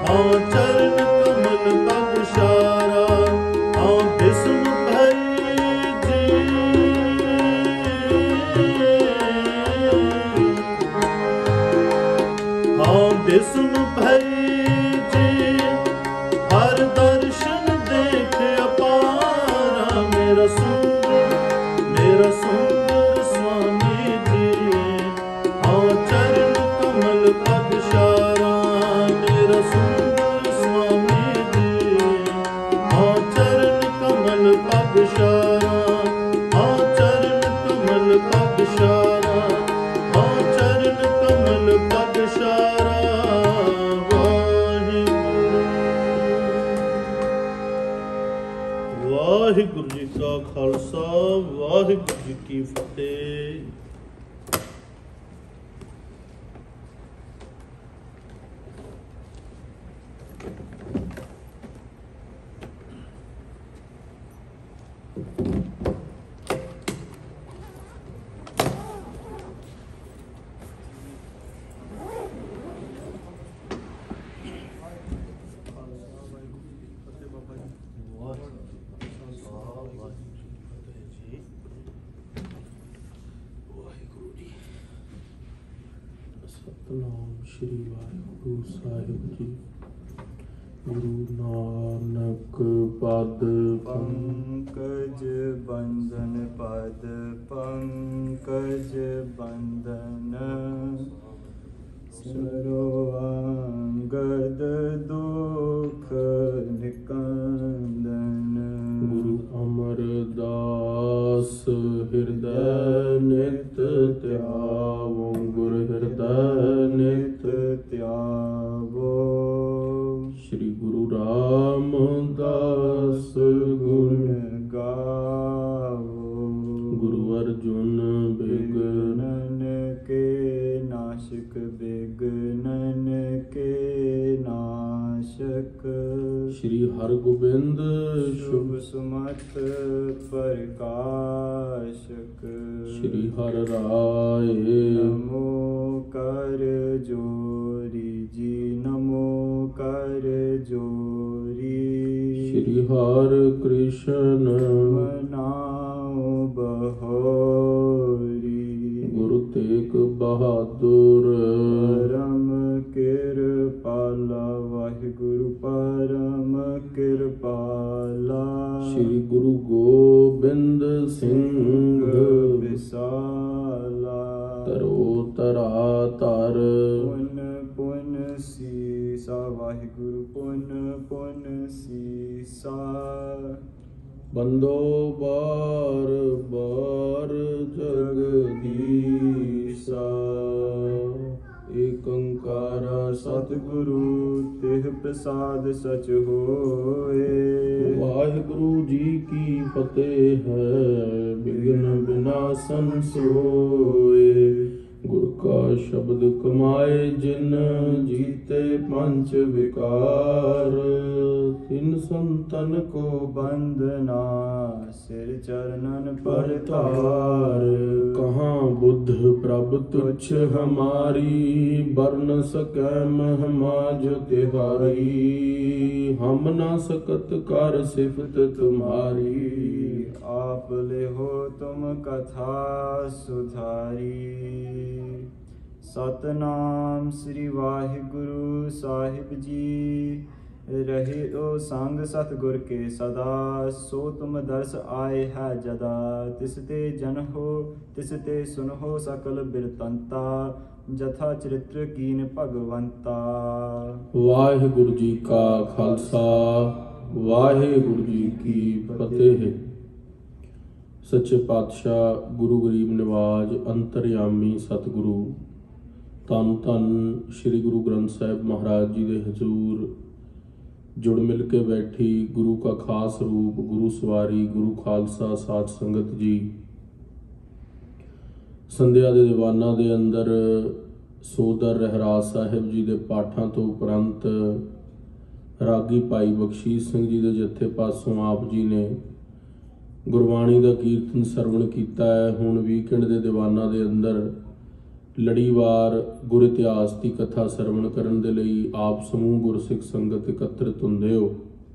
हाँ चरण कमल पग शारा, हाँ बिस्म भई जी, हाँ बिस्म भई जी, हर दर्शन देख अपारा, मेरा सुंदर स्वामी जी, हाँ चरण कमल पग शारा, मेरा सुंदर स्वामी जी, हाँ चरण कमल पग शारा, हाँ चरण कमल पग शारा, हाँ चरण कमल पग शारा। वाहिगुरु जी का खालसा, वाहिगुरु जी की फतेह। सतनाम श्री वाहिगुरु साहिब जी। गुरु नानक पद पंकज बंधन, पद पंकज बंधन, सरो अंगद दुख निकंदन। गुरु अमरदास हृदय नित त्यावो, गुरु हृदय नित त्यावो। श्री गुरु रामदास गुण गावो। गुरु अर्जुन विघ्नन के नाशक, विघ्नन के नाशक। श्री हरगोबिंद शुभ सुमत प्रकाशक। श्री हर राय नमो कर जोरी जी, नमो कर जोरी। श्री हर कृष्ण मनाओ बहोरी। गुरु तेग बहादुर परम कृपाला, वाहिगुरु परम कृपाला। श्री गुरु गोबिंद सिंह विसाला। तरो तरा तर पुन पुन सीसा, वाहिगुरु पुन पुन सीसा। बंदो बार बार जगदीसा, एक ओंकारा सतगुरु तिह प्रसाद सच होए। वाहिगुरु जी की फतेह है, विघ्न विनाशन सोए। गुरु का शब्द कमाए जिन, जीते पंच विकार। तिन संतन को बंदना, सिर चरणन पर तार। कहाँ बुद्ध प्रभ तुच्छ हमारी, बरन सकै महिमा जो तिहारी। हम ना सकत कर सिफत तुम्हारी, आप ले हो तुम कथा सुधारी। सतनाम श्री वाहिगुरु साहिब जी। रहे ओ संग सतगुर के सदा, सो तुम दर्श आए है जदा। तिसते जन हो तिसते सुन हो सकल बिरतंता, जथा चरित्र कीन भगवंता। वाहिगुरु जी का खालसा, वाहिगुरु जी की फतेह। सच्चे पातशाह गुरु गरीब निवाज अंतरयामी सतगुरु धन धन श्री गुरु ग्रंथ साहिब महाराज जी के हजूर जुड़ मिल के बैठी गुरु का खास रूप, गुरु सवारी, गुरु खालसा साध संगत जी। संध्या के दीवाना के अंदर सोदर रहराज साहिब जी के पाठां तो उपरंत रागी भाई बख्शीश सिंह जी के जत्थे पासों आप जी ने गुरबाणी का कीर्तन सरवण किया है। हुण वीकेंड के दीवाना के अंदर ਲੜੀਵਾਰ ਗੁਰ ਇਤਿਹਾਸ ਦੀ ਕਥਾ ਸਰਵਣ ਕਰਨ ਦੇ ਲਈ ਆਪ ਸਮੂਹ ਗੁਰਸਿੱਖ ਸੰਗਤ ਇਕੱਤਰਿਤ ਹੁੰਦੇ ਹੋ।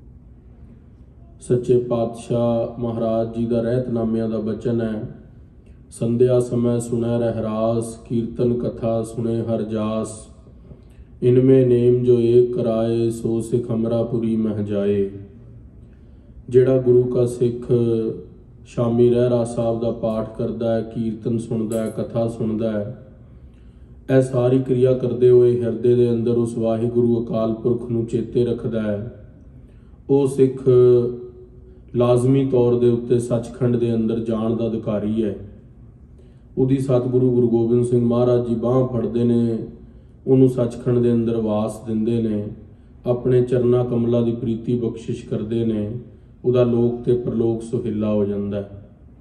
ਸੱਚੇ ਪਾਤਸ਼ਾਹ ਮਹਾਰਾਜ ਜੀ ਦਾ ਰਹਿਤਨਾਮਿਆਂ ਦਾ ਬਚਨ ਹੈ, ਸੰਧਿਆ ਸਮੇਂ ਸੁਣੈ ਰਹਿਰਾਸ, ਕੀਰਤਨ ਕਥਾ ਸੁਣੇ ਹਰ ਜਾਸ, ਇਨਮੇ ਨੇਮ ਜੋ ਏਕ ਕਰਾਏ, ਸੋ ਸਿੱਖ ਅਮਰਾਪੁਰੀ ਮਹਿ ਜਾਏ। ਜਿਹੜਾ ਗੁਰੂ ਕਾ ਸਿੱਖ ਸ਼ਾਮੀ ਰਹਿਰਾਸ ਸਾਹਿਬ ਦਾ ਪਾਠ ਕਰਦਾ ਹੈ, ਕੀਰਤਨ ਸੁਣਦਾ ਹੈ, ਕਥਾ ਸੁਣਦਾ ਹੈ, ਇਹ ਸਾਰੀ ਕਿਰਿਆ ਕਰਦੇ ਹੋਏ ਹਿਰਦੇ ਦੇ ਅੰਦਰ ਉਸ ਵਾਹਿਗੁਰੂ ਅਕਾਲ ਪੁਰਖ ਨੂੰ ਚੇਤੇ ਰੱਖਦਾ ਹੈ, ਉਹ ਸਿੱਖ ਲਾਜ਼ਮੀ ਤੌਰ ਦੇ ਉੱਤੇ ਸੱਚਖੰਡ ਦੇ ਅੰਦਰ ਜਾਣ ਦਾ ਅਧਿਕਾਰੀ ਹੈ। ਉਹਦੀ ਸਤਿਗੁਰੂ ਗੁਰੂ ਗੋਬਿੰਦ ਸਿੰਘ ਮਹਾਰਾਜ ਜੀ ਬਾਂਹ ਫੜਦੇ ਨੇ, ਉਹਨੂੰ ਸੱਚਖੰਡ ਦੇ ਅੰਦਰ ਵਾਸ ਦਿੰਦੇ ਨੇ, ਆਪਣੇ ਚਰਨਾਂ ਕਮਲਾਂ ਦੀ ਪ੍ਰੀਤੀ ਬਖਸ਼ਿਸ਼ ਕਰਦੇ ਨੇ, ਉਹਦਾ ਲੋਕ ਤੇ ਪਰਲੋਕ ਸੁਹੇਲਾ ਹੋ ਜਾਂਦਾ ਹੈ।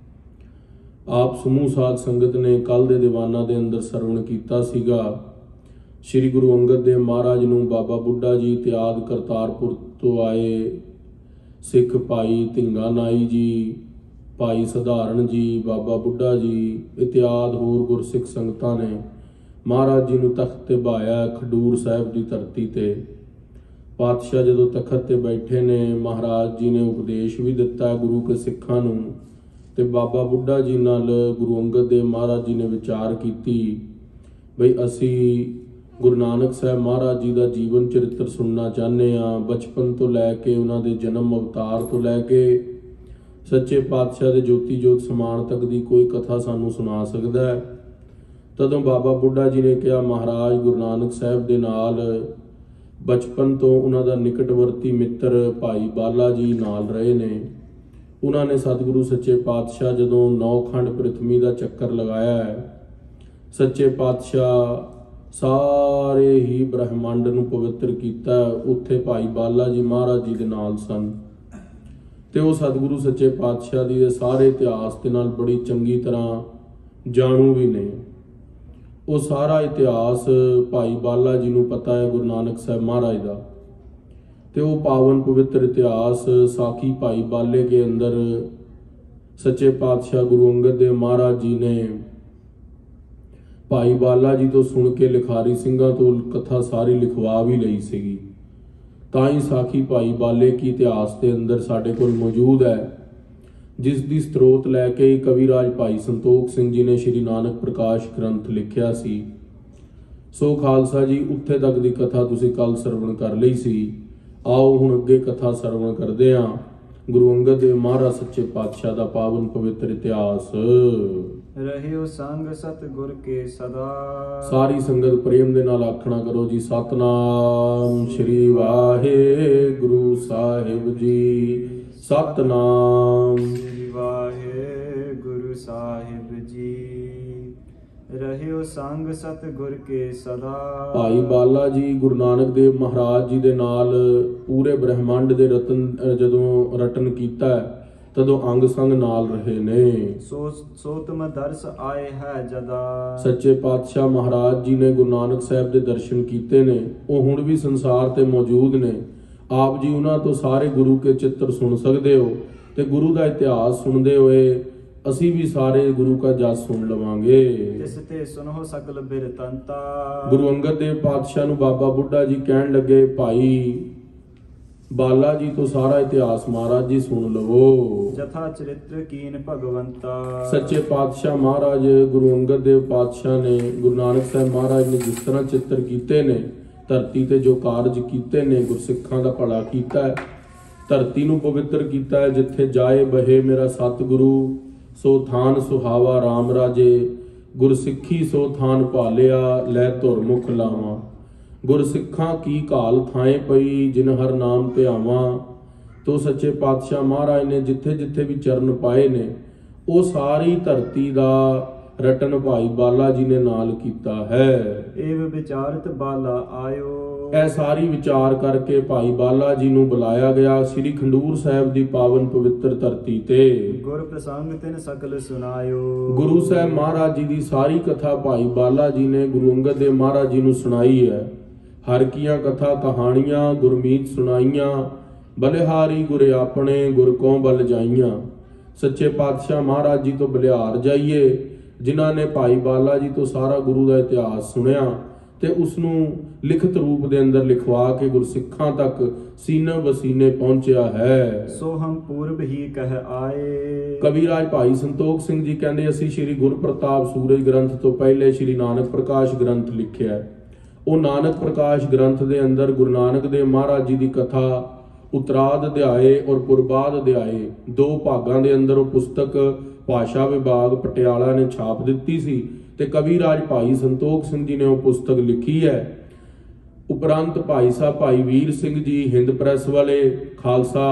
ਆਪ ਸਮੂਹ ਸਾਧ ਸੰਗਤ ਨੇ ਕੱਲ ਦੇ ਦੀਵਾਨਾਂ ਦੇ ਅੰਦਰ ਸਰਵਣ ਕੀਤਾ ਸੀਗਾ, ਸ੍ਰੀ ਗੁਰੂ ਅੰਗਦ ਦੇਵ ਮਹਾਰਾਜ ਨੂੰ ਬਾਬਾ ਬੁੱਢਾ ਜੀ ਇਤਿਆਦ ਕਰਤਾਰਪੁਰ ਤੋਂ ਆਏ ਸਿੱਖ ਭਾਈ ਧਿੰਗਾ ਨਾਈ ਜੀ, ਭਾਈ ਸਧਾਰਨ ਜੀ, ਬਾਬਾ ਬੁੱਢਾ ਜੀ ਇਤਿਆਦ ਹੋਰ ਗੁਰਸਿੱਖ ਸੰਗਤਾਂ ਨੇ ਮਹਾਰਾਜ ਜੀ ਨੂੰ ਤਖਤ ਤੇ ਬਹਾਇਆ ਖਡੂਰ ਸਾਹਿਬ ਦੀ ਧਰਤੀ ਤੇ। ਪਾਤਸ਼ਾਹ ਜਦੋਂ ਤਖਤ ਤੇ ਬੈਠੇ ਨੇ, ਮਹਾਰਾਜ ਜੀ ਨੇ ਉਪਦੇਸ਼ ਵੀ ਦਿੱਤਾ ਗੁਰੂ ਕੇ ਸਿੱਖਾਂ ਨੂੰ, ਤੇ ਬਾਬਾ ਬੁੱਢਾ ਜੀ ਨਾਲ ਗੁਰੂ ਅੰਗਦ ਦੇਵ ਮਹਾਰਾਜ ਜੀ ਨੇ ਵਿਚਾਰ ਕੀਤੀ ਬਈ ਅਸੀਂ ਗੁਰੂ ਨਾਨਕ ਸਾਹਿਬ ਮਹਾਰਾਜ ਜੀ ਦਾ ਜੀਵਨ ਚਰਿੱਤਰ ਸੁਣਨਾ ਚਾਹੁੰਦੇ ਹਾਂ। ਬਚਪਨ ਤੋਂ ਲੈ ਕੇ ਉਹਨਾਂ ਦੇ ਜਨਮ ਅਵਤਾਰ ਤੋਂ ਲੈ ਕੇ ਸੱਚੇ ਪਾਤਸ਼ਾਹ ਦੇ ਜੋਤੀ ਜੋਤ ਸਮਾਨ ਤੱਕ ਦੀ ਕੋਈ ਕਥਾ ਸਾਨੂੰ ਸੁਣਾ ਸਕਦਾ ਹੈ। ਤਦੋਂ ਬਾਬਾ ਬੁੱਢਾ ਜੀ ਨੇ ਕਿਹਾ, ਮਹਾਰਾਜ ਗੁਰੂ ਨਾਨਕ ਸਾਹਿਬ ਦੇ ਨਾਲ ਬਚਪਨ ਤੋਂ ਉਹਨਾਂ ਦਾ ਨਿਕਟਵਰਤੀ ਮਿੱਤਰ ਭਾਈ ਬਾਲਾ ਜੀ ਨਾਲ ਰਹੇ ਨੇ। ਉਹਨਾਂ ਨੇ ਸਤਿਗੁਰੂ ਸੱਚੇ ਪਾਤਸ਼ਾਹ ਜਦੋਂ 9 ਖੰਡ ਪ੍ਰਿਥਵੀ ਦਾ ਚੱਕਰ ਲਗਾਇਆ ਹੈ, ਸੱਚੇ ਪਾਤਸ਼ਾਹ ਸਾਰੇ ਹੀ ਬ੍ਰਹਮੰਡ ਨੂੰ ਪਵਿੱਤਰ ਕੀਤਾ, ਉੱਥੇ ਭਾਈ ਬਾਲਾ ਜੀ ਮਹਾਰਾਜ ਜੀ ਦੇ ਨਾਲ ਸਨ, ਤੇ ਉਹ ਸਤਿਗੁਰੂ ਸੱਚੇ ਪਾਤਸ਼ਾਹ ਦੀ ਦੇ ਸਾਰੇ ਇਤਿਹਾਸ ਦੇ ਨਾਲ ਬੜੀ ਚੰਗੀ ਤਰ੍ਹਾਂ ਜਾਣੂ ਵੀ ਨੇ। ਉਹ ਸਾਰਾ ਇਤਿਹਾਸ ਭਾਈ ਬਾਲਾ ਜੀ ਨੂੰ ਪਤਾ ਹੈ ਗੁਰੂ ਨਾਨਕ ਸਾਹਿਬ ਮਹਾਰਾਜ ਦਾ, ਤੇ ਉਹ ਪਾਵਨ ਪਵਿੱਤਰ ਇਤਿਹਾਸ ਸਾਖੀ ਭਾਈ ਬਾਲੇ ਕੇ ਅੰਦਰ ਸੱਚੇ ਪਾਤਸ਼ਾਹ ਗੁਰੂ ਅੰਗਦ ਦੇਵ ਮਹਾਰਾਜ ਜੀ ਨੇ ਭਾਈ ਬਾਲਾ ਜੀ ਤੋਂ ਸੁਣ ਕੇ ਲਿਖਾਰੀ ਸਿੰਘਾਂ ਤੋਂ ਕਥਾ ਸਾਰੀ ਲਿਖਵਾ ਵੀ ਲਈ ਸੀਗੀ। ਤਾਂ ਹੀ ਸਾਖੀ ਭਾਈ ਬਾਲੇ ਕੀ ਇਤਿਹਾਸ ਦੇ ਅੰਦਰ ਸਾਡੇ ਕੋਲ ਮੌਜੂਦ ਹੈ, ਜਿਸ ਦੀ ਸਰੋਤ ਲੈ ਕੇ ਕਵੀਰਾਜ ਭਾਈ ਸੰਤੋਖ ਸਿੰਘ ਜੀ ਨੇ ਸ਼੍ਰੀ ਨਾਨਕ ਪ੍ਰਕਾਸ਼ ਗ੍ਰੰਥ ਲਿਖਿਆ ਸੀ। ਸੋ ਖਾਲਸਾ ਜੀ, ਉੱਥੇ ਤੱਕ ਦੀ ਕਥਾ ਤੁਸੀਂ ਕੱਲ ਸਰਵਣ ਕਰ ਲਈ ਸੀ। ਆਓ ਹੁਣ ਅੱਗੇ ਕਥਾ ਸਰਵਣ ਕਰਦੇ ਹਾਂ ਗੁਰੂ ਅੰਗਦ ਦੇਵ ਮਹਾਰਾਜ ਸੱਚੇ ਪਾਤਸ਼ਾਹ ਦਾ ਪਾਵਨ ਪਵਿੱਤਰ ਇਤਿਹਾਸ। ਰਹਿਓ ਸੰਗ ਸਤਿਗੁਰ ਕੇ ਸਦਾ। ਸਾਰੀ ਸੰਗਤ ਪ੍ਰੇਮ ਦੇ ਨਾਲ ਆਖਣਾ ਕਰੋ ਜੀ, ਸਤਨਾਮ ਸ੍ਰੀ ਵਾਹਿਗੁਰੂ ਸਾਹਿਬ ਜੀ, ਸਤਨਾਮ ਸ੍ਰੀ ਵਾਹਿਗੁਰੂ ਸਾਹਿਬ ਜੀ। ਰਹਿਓ ਸੰਗ ਸਤਿਗੁਰ ਕੇ ਸਦਾ। ਭਾਈ ਬਾਲਾ ਜੀ ਗੁਰੂ ਨਾਨਕ ਦੇਵ ਮਹਾਰਾਜ ਜੀ ਦੇ ਨਾਲ ਪੂਰੇ ਬ੍ਰਹਮੰਡ ਦੇ ਜਦੋਂ ਰਟਨ ਕੀਤਾ ਤਦੋਂ ਅੰਗ ਸੰਗ ਨਾਲ ਰਹੇ ਨੇ। ਸੋ ਤੁਮ ਦਰਸ ਆਏ ਹੈ ਜਦਾ। ਸੱਚੇ ਪਾਤਸ਼ਾਹ ਮਹਾਰਾਜ ਜੀ ਨੇ ਗੁਰੂ ਨਾਨਕ ਸਾਹਿਬ ਦੇ ਦਰਸ਼ਨ ਕੀਤੇ ਨੇ, ਉਹ ਹੁਣ ਵੀ ਸੰਸਾਰ ਤੇ ਮੌਜੂਦ ਨੇ। ਆਪ ਜੀ ਉਹਨਾਂ ਤੋਂ ਸਾਰੇ ਗੁਰੂ ਕੇ ਚਿੱਤਰ ਸੁਣ ਸਕਦੇ ਹੋ, ਤੇ ਗੁਰੂ ਦਾ ਇਤਿਹਾਸ ਸੁਣਦੇ ਹੋਏ ਅਸੀਂ ਵੀ ਸਾਰੇ ਗੁਰੂ ਕਾ ਜਸ ਸੁਣ ਲਵਾਂਗੇ। ਤਿਸ ਤੇ ਸੁਨੋ ਸਕਲ ਬਿਰਤੰਤਾ। ਗੁਰੂ ਅੰਗਦ ਦੇਵ ਪਾਤਸ਼ਾਹ ਨੂੰ ਬਾਬਾ ਬੁੱਢਾ ਜੀ ਕਹਿਣ ਲੱਗੇ, ਭਾਈ ਬਾਲਾ ਜੀ ਤੋਂ ਸਾਰਾ ਇਤਿਹਾਸ ਮਹਾਰਾਜ ਜੀ ਸੁਣ ਲਵੋ। ਜਥਾ ਚਰਿਤ੍ਰ ਕੀਨ ਭਗਵੰਤਾ। ਸੱਚੇ ਪਾਤਸ਼ਾਹ ਮਹਾਰਾਜ ਗੁਰੂ ਅੰਗਦ ਦੇਵ ਪਾਤਸ਼ਾਹ ਨੇ ਗੁਰੂ ਨਾਨਕ ਸਾਹਿਬ ਮਹਾਰਾਜ ਨੇ ਜਿਸ ਤਰ੍ਹਾਂ ਚਿੱਤਰ ਕੀਤੇ ਨੇ, ਧਰਤੀ ਤੇ ਜੋ ਕਾਰਜ ਕੀਤੇ ਨੇ, ਗੁਰਸਿੱਖਾਂ ਦਾ ਭਲਾ ਕੀਤਾ ਹੈ, ਧਰਤੀ ਨੂੰ ਪਵਿੱਤਰ ਕੀਤਾ ਹੈ। ਜਿੱਥੇ ਜਾਏ ਬਹੇ ਮੇਰਾ ਸਤਿਗੁਰੂ, ਸੋ ਥਾਨ ਸੁਹਾਵਾ ਰਾਮ ਰਾਜੇ। ਗੁਰਸਿੱਖੀ ਸੋ ਥਾਨ ਭਾਲਿਆ, ਲੈ ਧੁਰ ਮੁਖ ਲਾਵਾਂ। ਗੁਰਸਿੱਖਾਂ ਕੀ ਘਾਲ ਥਾਏ ਪਈ, ਜਿਨ ਹਰ ਨਾਮ ਧਿਆਵਾਂ। ਤੋ ਸੱਚੇ ਪਾਤਸ਼ਾਹ ਮਹਾਰਾਜ ਨੇ ਜਿੱਥੇ ਜਿੱਥੇ ਵੀ ਚਰਨ ਪਾਏ ਨੇ, ਉਹ ਸਾਰੀ ਧਰਤੀ ਦਾ ਰਟਨ ਭਾਈ ਬਾਲਾ ਜੀ ਨੇ ਨਾਲ ਕੀਤਾ ਹੈ। ਏਵ ਵਿਚਾਰਤ ਬਾਲਾ ਆਇਓ। ਇਹ ਸਾਰੀ ਵਿਚਾਰ ਕਰਕੇ ਭਾਈ ਬਾਲਾ ਜੀ ਨੂੰ ਬੁਲਾਇਆ ਗਿਆ ਸ੍ਰੀ ਖੰਡੂਰ ਸਾਹਿਬ ਦੀ ਪਾਵਨ ਪਵਿੱਤਰ ਧਰਤੀ ਤੇ। ਗੁਰ ਪ੍ਰਸੰਗ ਤਿਨ ਸਕਲ ਸੁਨਾਇਓ। ਗੁਰੂ ਸਾਹਿਬ ਮਹਾਰਾਜ ਜੀ ਦੀ ਸਾਰੀ ਕਥਾ ਭਾਈ ਬਾਲਾ ਜੀ ਨੇ ਗੁਰੂ ਅੰਗਦ ਦੇਵ ਮਹਾਰਾਜ ਜੀ ਨੂੰ ਸੁਣਾਈ ਹੈ। ਹਰ ਕੀਆਂ ਕਥਾ ਕਹਾਣੀਆਂ ਗੁਰਮੀਤ ਸੁਣਾਈਆਂ, ਬਲਿਹਾਰੀ ਗੁਰ ਆਪਣੇ ਗੁਰ ਕੋ ਬਲ ਜਾਈਆਂ। ਸੱਚੇ ਪਾਤਸ਼ਾਹ ਮਹਾਰਾਜ ਜੀ ਤੋਂ ਬਲਿਹਾਰ ਜਾਈਏ, ਜਿਨ੍ਹਾਂ ਨੇ ਭਾਈ ਬਾਲਾ ਜੀ ਤੋਂ ਸਾਰਾ ਗੁਰੂ ਦਾ ਇਤਿਹਾਸ ਸੁਣਿਆ ਤੇ ਉਸ ਨੂੰ ਲਿਖਤ ਰੂਪ ਦੇ ਅੰਦਰ ਲਿਖਵਾ ਕੇ ਗੁਰਸਿੱਖਾਂ ਤੱਕ ਸੀਨੇ ਬਸੀਨੇ ਪਹੁੰਚਿਆ ਹੈ। ਸੋ ਹਮ ਪੂਰਬ ਹੀ ਕਹਿ ਆਏ। ਕਵੀਰਾਜ ਭਾਈ ਸੰਤੋਖ ਸਿੰਘ ਜੀ ਕਹਿੰਦੇ ਅਸੀਂ ਸ਼੍ਰੀ ਗੁਰਪ੍ਰਤਾਪ ਸੂਰਜ ਗ੍ਰੰਥ ਤੋਂ ਪਹਿਲੇ ਸ਼੍ਰੀ ਨਾਨਕ ਪ੍ਰਕਾਸ਼ ਗ੍ਰੰਥ ਲਿਖਿਆ। ਉਹ ਨਾਨਕ ਪ੍ਰਕਾਸ਼ ਗ੍ਰੰਥ ਦੇ ਅੰਦਰ ਗੁਰੂ ਨਾਨਕ ਦੇਵ ਮਹਾਰਾਜ ਜੀ ਦੀ ਕਥਾ ਉਤਰਾਦ ਅਧਿਆਏ ਔਰ ਪੁਰਬਾਦ ਅਧਿਆਏ 2 ਭਾਗਾਂ ਦੇ ਅੰਦਰ ਉਹ ਪੁਸਤਕ ਭਾਸ਼ਾ ਵਿਭਾਗ ਪਟਿਆਲਾ ਨੇ ਛਾਪ ਦਿੱਤੀ ਸੀ ਤੇ ਕਵੀਰਾਜ ਭਾਈ ਸੰਤੋਖ ਸਿੰਘ ਜੀ ਨੇ ਉਹ ਪੁਸਤਕ ਲਿਖੀ ਹੈ। ਉਪਰੰਤ ਭਾਈ ਸਾਹਿਬ ਭਾਈ ਵੀਰ ਸਿੰਘ ਜੀ ਹਿੰਦ ਪ੍ਰੈਸ ਵਾਲੇ, ਖਾਲਸਾ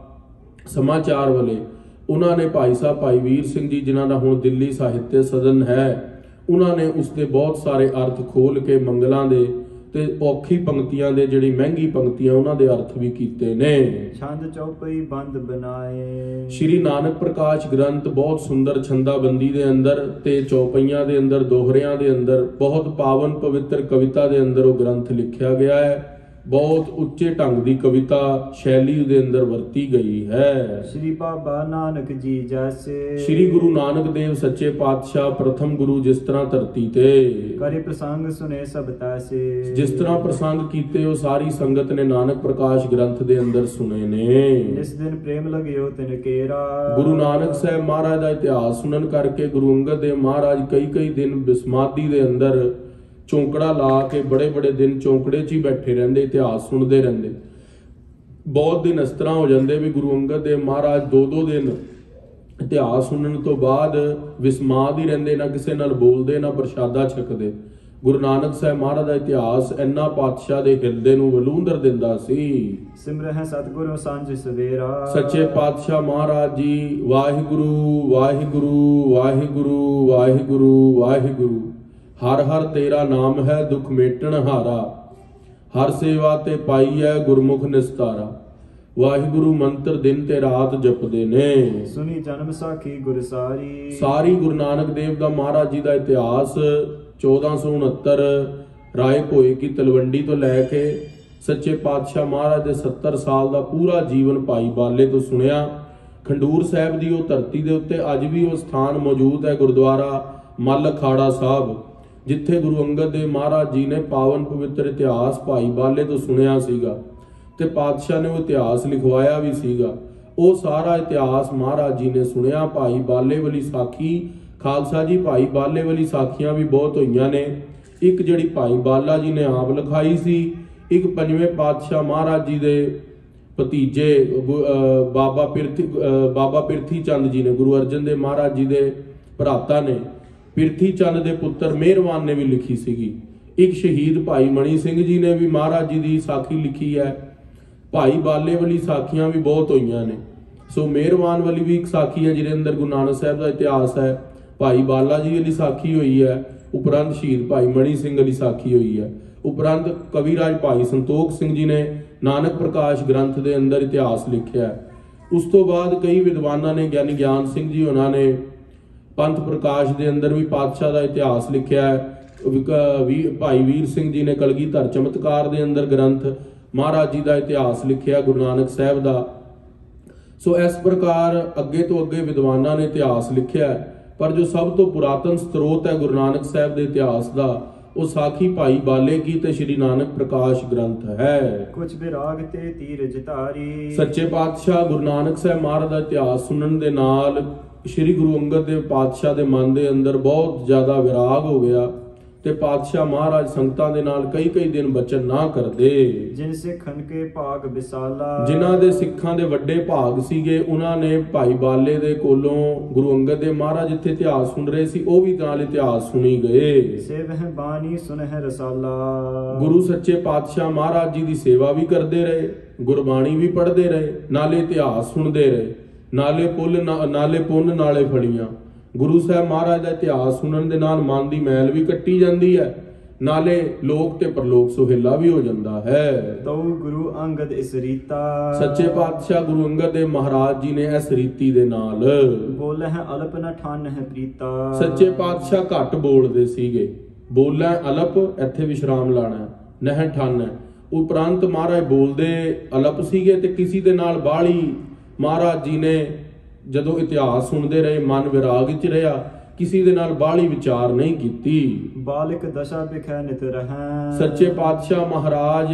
ਸਮਾਚਾਰ ਵਾਲੇ, ਉਹਨਾਂ ਨੇ ਭਾਈ ਸਾਹਿਬ ਭਾਈ ਵੀਰ ਸਿੰਘ ਜੀ ਜਿਨ੍ਹਾਂ ਦਾ ਹੁਣ ਦਿੱਲੀ ਸਾਹਿਤਯ ਸਦਨ ਹੈ, ਉਹਨਾਂ ਨੇ ਉਸ ਦੇ ਬਹੁਤ ਸਾਰੇ ਅਰਥ ਖੋਲ ਕੇ ਮੰਗਲਾਂ ਦੇ ਤੇ ਔਖੀ ਪੰਕਤੀਆਂ ਦੇ ਜਿਹੜੀ ਮਹਿੰਗੀ ਪੰਕਤੀਆਂ ਉਹਨਾਂ ਦੇ ਅਰਥ ਵੀ ਕੀਤੇ ਨੇ। ਛੰਦ ਚੌਪਈ ਬੰਦ ਬਣਾਏ। ਸ਼੍ਰੀ ਨਾਨਕ ਪ੍ਰਕਾਸ਼ ਗ੍ਰੰਥ ਬਹੁਤ ਸੁੰਦਰ ਛੰਦਾਬੰਦੀ ਦੇ ਅੰਦਰ ਤੇ ਚੌਪਈਆਂ ਦੇ ਅੰਦਰ, ਦੋਹਰਿਆਂ ਦੇ ਅੰਦਰ ਬਹੁਤ ਪਾਵਨ ਪਵਿੱਤਰ ਕਵਿਤਾ ਦੇ ਅੰਦਰ ਉਹ ਗ੍ਰੰਥ ਲਿਖਿਆ ਗਿਆ ਹੈ। ਬਹੁਤ ਉੱਚੇ ਢੰਗ ਦੀ ਕਵਿਤਾ ਸ਼ੈਲੀ ਦੇ ਅੰਦਰ ਵਰਤੀ ਗਈ ਹੈ। ਸ਼੍ਰੀ ਬਾਬਾ ਨਾਨਕ ਜੀ ਜੈਸੇ। ਸ਼੍ਰੀ ਗੁਰੂ ਨਾਨਕ ਦੇਵ ਸੱਚੇ ਪਾਤਸ਼ਾਹ ਪ੍ਰਥਮ ਗੁਰੂ ਜਿਸ ਤਰ੍ਹਾਂ ਧਰਤੀ ਤੇ ਕਰੇ ਪ੍ਰਸੰਗ ਸੁਨੇ ਸਭ ਤੈਸੇ। ਜਿਸ ਤਰ੍ਹਾਂ ਪ੍ਰਸੰਗ ਕੀਤੇ ਉਹ ਸਾਰੀ ਸੰਗਤ ਨੇ ਨਾਨਕ ਪ੍ਰਕਾਸ਼ ਗ੍ਰੰਥ ਦੇ ਅੰਦਰ ਸੁਣੇ ਨੇ। ਇਸ ਦਿਨ ਪ੍ਰੇਮ ਲਗਿਓ ਤਿਨ ਕੇਰਾ। ਗੁਰੂ ਨਾਨਕ ਸਾਹਿਬ ਮਹਾਰਾਜ ਦਾ ਇਤਿਹਾਸ ਸੁਣਨ ਕਰਕੇ ਗੁਰੂ ਅੰਗਦ ਦੇਵ ਮਹਾਰਾਜ ਕਈ ਦਿਨ ਬਿਸਮਾਦੀ ਦੇ ਅੰਦਰ ਚੌਂਕੜਾ ਲਾ ਕੇ ਬੜੇ ਦਿਨ ਚੌਂਕੜੇ 'ਚ ਹੀ ਬੈਠੇ ਰਹਿੰਦੇ, ਇਤਿਹਾਸ ਸੁਣਦੇ ਰਹਿੰਦੇ। ਬਹੁਤ ਦਿਨ ਇਸ ਤਰ੍ਹਾਂ ਹੋ ਜਾਂਦੇ ਵੀ ਗੁਰੂ ਅੰਗਦ ਦੇਵ ਮਹਾਰਾਜ 2 ਦਿਨ ਇਤਿਹਾਸ ਸੁਣਨ ਤੋਂ ਬਾਅਦ ਵਿਸਮਾਦ ਹੀ ਰਹਿੰਦੇ, ਨਾ ਕਿਸੇ ਨਾਲ ਬੋਲਦੇ ਨਾ ਪ੍ਰਸ਼ਾਦਾ ਛਕਦੇ। ਗੁਰੂ ਨਾਨਕ ਸਾਹਿਬ ਮਹਾਰਾਜ ਦਾ ਇਤਿਹਾਸ ਇੰਨਾ ਪਾਤਸ਼ਾਹ ਦੇ ਹਿਰਦੇ ਨੂੰ ਵਲੂੰਦਰ ਦਿੰਦਾ ਸੀ। ਸਿਮਰਹਿ ਸਤਿਗੁਰੂ ਸਾਂਝ ਸਵੇਰਾ। ਸੱਚੇ ਪਾਤਸ਼ਾਹ ਮਹਾਰਾਜ ਜੀ ਵਾਹਿਗੁਰੂ ਵਾਹਿਗੁਰੂ ਵਾਹਿਗੁਰੂ ਵਾਹਿਗੁਰੂ ਵਾਹਿਗੁਰੂ। ਹਰ ਹਰ ਤੇਰਾ ਨਾਮ ਹੈ ਦੁਖ ਮੇਟਣ ਹਾਰਾ। ਹਰ ਸੇਵਾ ਤੇ ਪਾਈ ਹੈ ਗੁਰਮੁਖ ਨਿਸਤਾਰਾ। ਵਾਹਿਗੁਰੂ ਮੰਤਰ ਦਿਨ ਤੇ ਰਾਤ ਜਪਦੇ ਨੇ। ਸੁਣੀ ਜਨਮ ਸਾਖੀ ਗੁਰਸਾਰੀ। ਸਾਰੀ ਗੁਰੂ ਨਾਨਕ ਦੇਵ ਦਾ ਮਹਾਰਾਜ ਜੀ ਦਾ ਇਤਿਹਾਸ 1469 ਰਾਏ ਭੋਏ ਕੀ ਤਲਵੰਡੀ ਤੋਂ ਲੈ ਕੇ ਸੱਚੇ ਪਾਤਸ਼ਾਹ ਮਹਾਰਾਜ ਦੇ 70 ਸਾਲ ਦਾ ਪੂਰਾ ਜੀਵਨ ਭਾਈ ਬਾਲੇ ਤੋਂ ਸੁਣਿਆ। ਖੰਡੂਰ ਸਾਹਿਬ ਦੀ ਉਹ ਧਰਤੀ ਦੇ ਉੱਤੇ ਅੱਜ ਵੀ ਉਹ ਸਥਾਨ ਮੌਜੂਦ ਹੈ, ਗੁਰਦੁਆਰਾ ਮੱਲ ਅਖਾੜਾ ਸਾਹਿਬ, ਜਿੱਥੇ ਗੁਰੂ ਅੰਗਦ ਦੇਵ ਮਹਾਰਾਜ ਜੀ ਨੇ ਪਾਵਨ ਪਵਿੱਤਰ ਇਤਿਹਾਸ ਭਾਈ ਬਾਲੇ ਤੋਂ ਸੁਣਿਆ ਸੀਗਾ ਤੇ ਪਾਤਸ਼ਾਹ ਨੇ ਉਹ ਇਤਿਹਾਸ ਲਿਖਵਾਇਆ ਵੀ ਸੀਗਾ। ਉਹ ਸਾਰਾ ਇਤਿਹਾਸ ਮਹਾਰਾਜ ਜੀ ਨੇ ਸੁਣਿਆ। ਭਾਈ ਬਾਲੇ ਵਾਲੀ ਸਾਖੀ, ਖਾਲਸਾ ਜੀ ਭਾਈ ਬਾਲੇ ਵਾਲੀ ਸਾਖੀਆਂ ਵੀ ਬਹੁਤ ਹੋਈਆਂ ਨੇ। ਇੱਕ ਜਿਹੜੀ ਭਾਈ ਬਾਲਾ ਜੀ ਨੇ ਆਪ ਲਿਖਾਈ ਸੀ, ਇੱਕ ਪੰਜਵੇਂ ਪਾਤਸ਼ਾਹ ਮਹਾਰਾਜ ਜੀ ਦੇ ਭਤੀਜੇ ਬਾਬਾ ਪਿਰਥੀ ਚੰਦ ਜੀ ਨੇ, ਗੁਰੂ ਅਰਜਨ ਦੇਵ ਮਹਾਰਾਜ ਜੀ ਦੇ ਭਰਾਤਾ ਨੇ, ਪਿਰਥੀ ਚੰਦ ਦੇ ਪੁੱਤਰ ਮਿਹਰਵਾਨ ਨੇ ਵੀ ਲਿਖੀ ਸੀਗੀ। ਇੱਕ ਸ਼ਹੀਦ ਭਾਈ ਮਣੀ ਸਿੰਘ ਜੀ ਨੇ ਵੀ ਮਹਾਰਾਜ ਜੀ ਦੀ ਸਾਖੀ ਲਿਖੀ ਹੈ। ਭਾਈ ਬਾਲੇ ਵਾਲੀ ਸਾਖੀਆਂ ਵੀ ਬਹੁਤ ਹੋਈਆਂ ਨੇ। ਸੋ ਮਿਹਰਵਾਨ ਵਾਲੀ ਵੀ ਇੱਕ ਸਾਖੀ ਹੈ ਜਿਹਦੇ ਅੰਦਰ ਗੁਰੂ ਨਾਨਕ ਸਾਹਿਬ ਦਾ ਇਤਿਹਾਸ ਹੈ। ਭਾਈ ਬਾਲਾ ਜੀ ਵਾਲੀ ਸਾਖੀ ਹੋਈ ਹੈ। ਉਪਰੰਤ ਸ਼ਹੀਦ ਭਾਈ ਮਣੀ ਸਿੰਘ ਵਾਲੀ ਸਾਖੀ ਹੋਈ ਹੈ। ਉਪਰੰਤ ਕਵੀਰਾਜ ਭਾਈ ਸੰਤੋਖ ਸਿੰਘ ਜੀ ਨੇ ਨਾਨਕ ਪ੍ਰਕਾਸ਼ ਗ੍ਰੰਥ ਦੇ ਅੰਦਰ ਇਤਿਹਾਸ ਲਿਖਿਆ। ਉਸ ਤੋਂ ਬਾਅਦ ਕਈ ਵਿਦਵਾਨਾਂ ਨੇ, ਗਿਆਨੀ ਗਿਆਨ ਸਿੰਘ ਜੀ ਉਹਨਾਂ ਨੇ ਪੰਥ ਪ੍ਰਕਾਸ਼ ਦੇ ਅੰਦਰ ਵੀ ਪਾਤਸ਼ਾਹ ਦਾ ਇਤਿਹਾਸ ਲਿਖਿਆ ਹੈ। ਭਾਈ ਵੀਰ ਸਿੰਘ ਜੀ ਨੇ ਕਲਗੀਧਰ ਚਮਤਕਾਰ ਦੇ ਅੰਦਰ ਗ੍ਰੰਥ ਮਹਾਰਾਜ ਜੀ ਦਾ ਇਤਿਹਾਸ ਲਿਖਿਆ ਗੁਰੂ ਨਾਨਕ ਸਾਹਿਬ ਦਾ। ਸੋ ਇਸ ਪ੍ਰਕਾਰ ਅੱਗੇ ਤੋਂ ਅੱਗੇ ਵਿਦਵਾਨਾਂ ਨੇ ਇਤਿਹਾਸ ਲਿਖਿਆ, ਪਰ ਜੋ ਸਭ ਤੋਂ ਪੁਰਾਤਨ ਸਰੋਤ ਹੈ ਗੁਰੂ ਨਾਨਕ ਸਾਹਿਬ ਦੇ ਇਤਿਹਾਸ ਦਾ, ਉਹ ਸਾਖੀ ਭਾਈ ਬਾਲੇ ਕੀ ਤੇ ਸ਼੍ਰੀ ਨਾਨਕ ਪ੍ਰਕਾਸ਼ ਗ੍ਰੰਥ ਹੈ। ਕੁਛ ਵਿਰਾਗ ਤੇ ਧੀਰਜ ਧਾਰੀ। ਸੱਚੇ ਪਾਤਸ਼ਾਹ ਗੁਰੂ ਨਾਨਕ ਸਾਹਿਬ ਮਹਾਰਾਜ ਦਾ ਇਤਿਹਾਸ ਸੁਣਨ ਦੇ ਨਾਲ ਸ਼੍ਰੀ ਗੁਰੂ ਅੰਗਦ ਦੇਵ ਪਾਤਸ਼ਾਹ ਦੇ ਮਨ ਦੇ ਅੰਦਰ ਬਹੁਤ ਜ਼ਿਆਦਾ ਵਿਰਾਗ ਹੋ ਗਿਆ ਤੇ ਪਾਤਸ਼ਾਹ ਮਹਾਰਾਜ ਸੰਗਤਾਂ ਦੇ ਨਾਲ ਕਈ ਦਿਨ ਬਚਨ ਨਾ ਕਰਦੇ। ਜਿਨ ਸਿੱਖਨ ਕੇ ਭਾਗ ਵਿਸਾਲਾ। ਜਿਨ੍ਹਾਂ ਦੇ ਸਿੱਖਾਂ ਦੇ ਵੱਡੇ ਭਾਗ ਸੀਗੇ, ਉਹਨਾਂ ਨੇ ਭਾਈ ਬਾਲੇ ਦੇ ਕੋਲੋਂ ਗੁਰੂ ਅੰਗਦ ਦੇਵ ਮਹਾਰਾਜ ਜਿੱਥੇ ਇਤਿਹਾਸ ਸੁਣ ਰਹੇ ਸੀ ਉਹ ਵੀ ਨਾਲ ਇਤਿਹਾਸ ਸੁਣੀ ਗਏ। ਸੇਵਹਿ ਬਾਣੀ ਸੁਨਹਿ ਰਸਾਲਾ। ਗੁਰੂ ਸੱਚੇ ਪਾਤਸ਼ਾਹ ਮਹਾਰਾਜ ਜੀ ਦੀ ਸੇਵਾ ਵੀ ਕਰਦੇ ਰਹੇ, ਗੁਰਬਾਣੀ ਵੀ ਪੜ੍ਹਦੇ ਰਹੇ, ਨਾਲੇ ਇਤਿਹਾਸ ਸੁਣਦੇ ਰਹੇ, ਨਾਲੇ ਪੁੰਨ ਨਾਲੇ ਫਲੀਆਂ। ਗੁਰੂ ਸਾਹਿਬ ਮਹਾਰਾਜ ਦਾ ਇਤਿਹਾਸ ਸੁਣਨ ਦੇ ਨਾਲ ਮਨ ਦੀ ਮੈਲ ਵੀ ਕੱਟੀ ਜਾਂਦੀ ਹੈ, ਨਾਲੇ ਲੋਕ ਤੇ ਪਰਲੋਕ ਸੁਹੇਲਾ ਵੀ ਹੋ ਜਾਂਦਾ ਹੈ। ਤਉ ਗੁਰੂ ਅੰਗਦ ਇਸ ਰੀਤਾ। ਸੱਚੇ ਪਾਤਸ਼ਾਹ ਗੁਰੂ ਅੰਗਦ ਦੇਵ ਮਹਾਰਾਜ ਜੀ ਨੇ ਇਸ ਰੀਤੀ ਦੇ ਨਾਲ ਬੋਲੇ ਹੈ ਅਲਪ ਨ ਠਾਨ ਹੈ ਪ੍ਰੀਤਾ। ਸੱਚੇ ਪਾਤਸ਼ਾਹ ਘੱਟ ਬੋਲਦੇ ਸੀਗੇ। ਬੋਲੇ ਅਲਪ, ਇੱਥੇ ਵਿਸ਼ਰਾਮ ਲਾਣਾ, ਨਹਿ ਠਾਨ। ਉਪਰੰਤ ਮਹਾਰਾਜ ਬੋਲਦੇ ਅਲਪ ਸੀਗੇ ਤੇ ਕਿਸੇ ਦੇ ਨਾਲ ਬਾਹਲੀ ਮਹਾਰਾਜ ਜੀ ਨੇ ਜਦੋਂ ਇਤਿਹਾਸ ਸੁਣਦੇ ਰਹੇ, ਮਨ ਵਿਰਾਗ ਵਿੱਚ ਰਿਹਾ किसी दे नाल बाहली विचार नहीं कीती। बालिक दशा बिखै नित रहैं। सच्चे पातशाह महाराज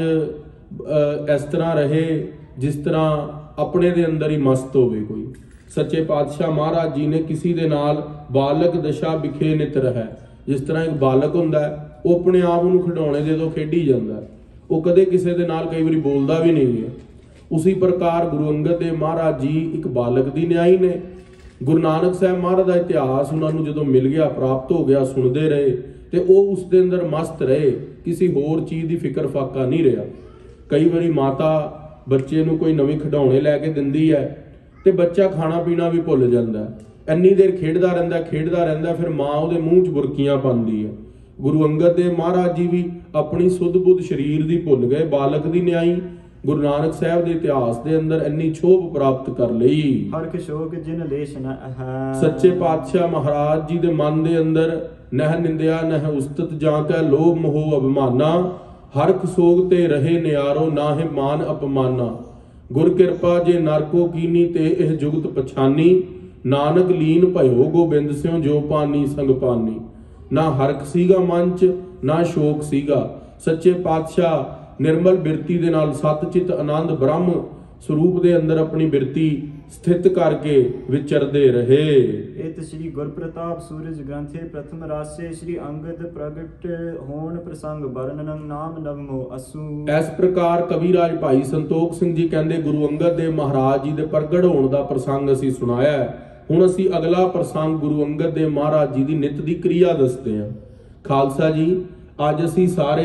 इस तरह रहे जिस तरह अपने दे अंदर ही मस्त होवे कोई। सच्चे पातशाह महाराज जी ने किसी दे नाल बालक दशा बिखे नित रहै। जिस तरह एक बालक हुंदा है वो अपने आप नूं खिडौणे दे तो खेडी जांदा है, वो कदे किसी दे नाल कई वारी बोलदा भी नहीं है। उसी प्रकार गुरु अंगद देव महाराज जी एक बालक दी न्याई ने। गुरु नानक साहब महाराज का इतिहास उन्होंने जो मिल गया, प्राप्त हो गया, सुनते रहे तो वो उस दे अंदर मस्त रहे, किसी होर चीज़ की फिक्र फाका नहीं रहा। कई बारी माता बच्चे नूं कोई नवीं खिडौणे लैके दिंदी है तो बच्चा खाना पीना भी भुल जाता है। इन्नी देर खेडदा रहिंदा फिर माँ उहदे मूँह च बुरकियां पाउंदी है। गुरु अंगद देव महाराज जी भी अपनी सुध बुध शरीर की भुल गए, बालक की न्याई गुरु नानक साहब के इतिहास के अंदर इन्नी छोभ प्राप्त कर लई। हरख शोक जिन लेश न है। सच्चे पातशाह महाराज जी के मन के अंदर नह निंदिया नह उस्तत जाके लोभ मोह अभिमाना। हरख सोग ते रहे नियारो नाहे मान अपमाना। गुर किरपा जे नरको कीनी ते एह जुगत पछानी। नानक लीन भयो गोबिंद स्यों जो पानी संग पानी। ना हरख सीगा मन च ना शोक सीगा। सच्चे पातशाह निर्मल बिरती दे नाल सतचित आनंद ब्रह्म स्वरूप दे अंदर अपनी बिरती स्थित करके विचरदे रहे। इत श्री गुरप्रताप सूरज ग्रंथे प्रथम रासे श्री अंगद प्रगट होन प्रसंग वर्णन नाम नवमो असू। इस प्रकार कविराज भाई संतोख सिंह जी कहते गुरु अंगद देव महाराज जी दे प्रगट होने का प्रसंग असी सुनाया है। हुण असी अगला प्रसंग गुरु अंगद देव महाराज जी की नित की क्रिया दसते हैं। खालसा जी अज असी सारे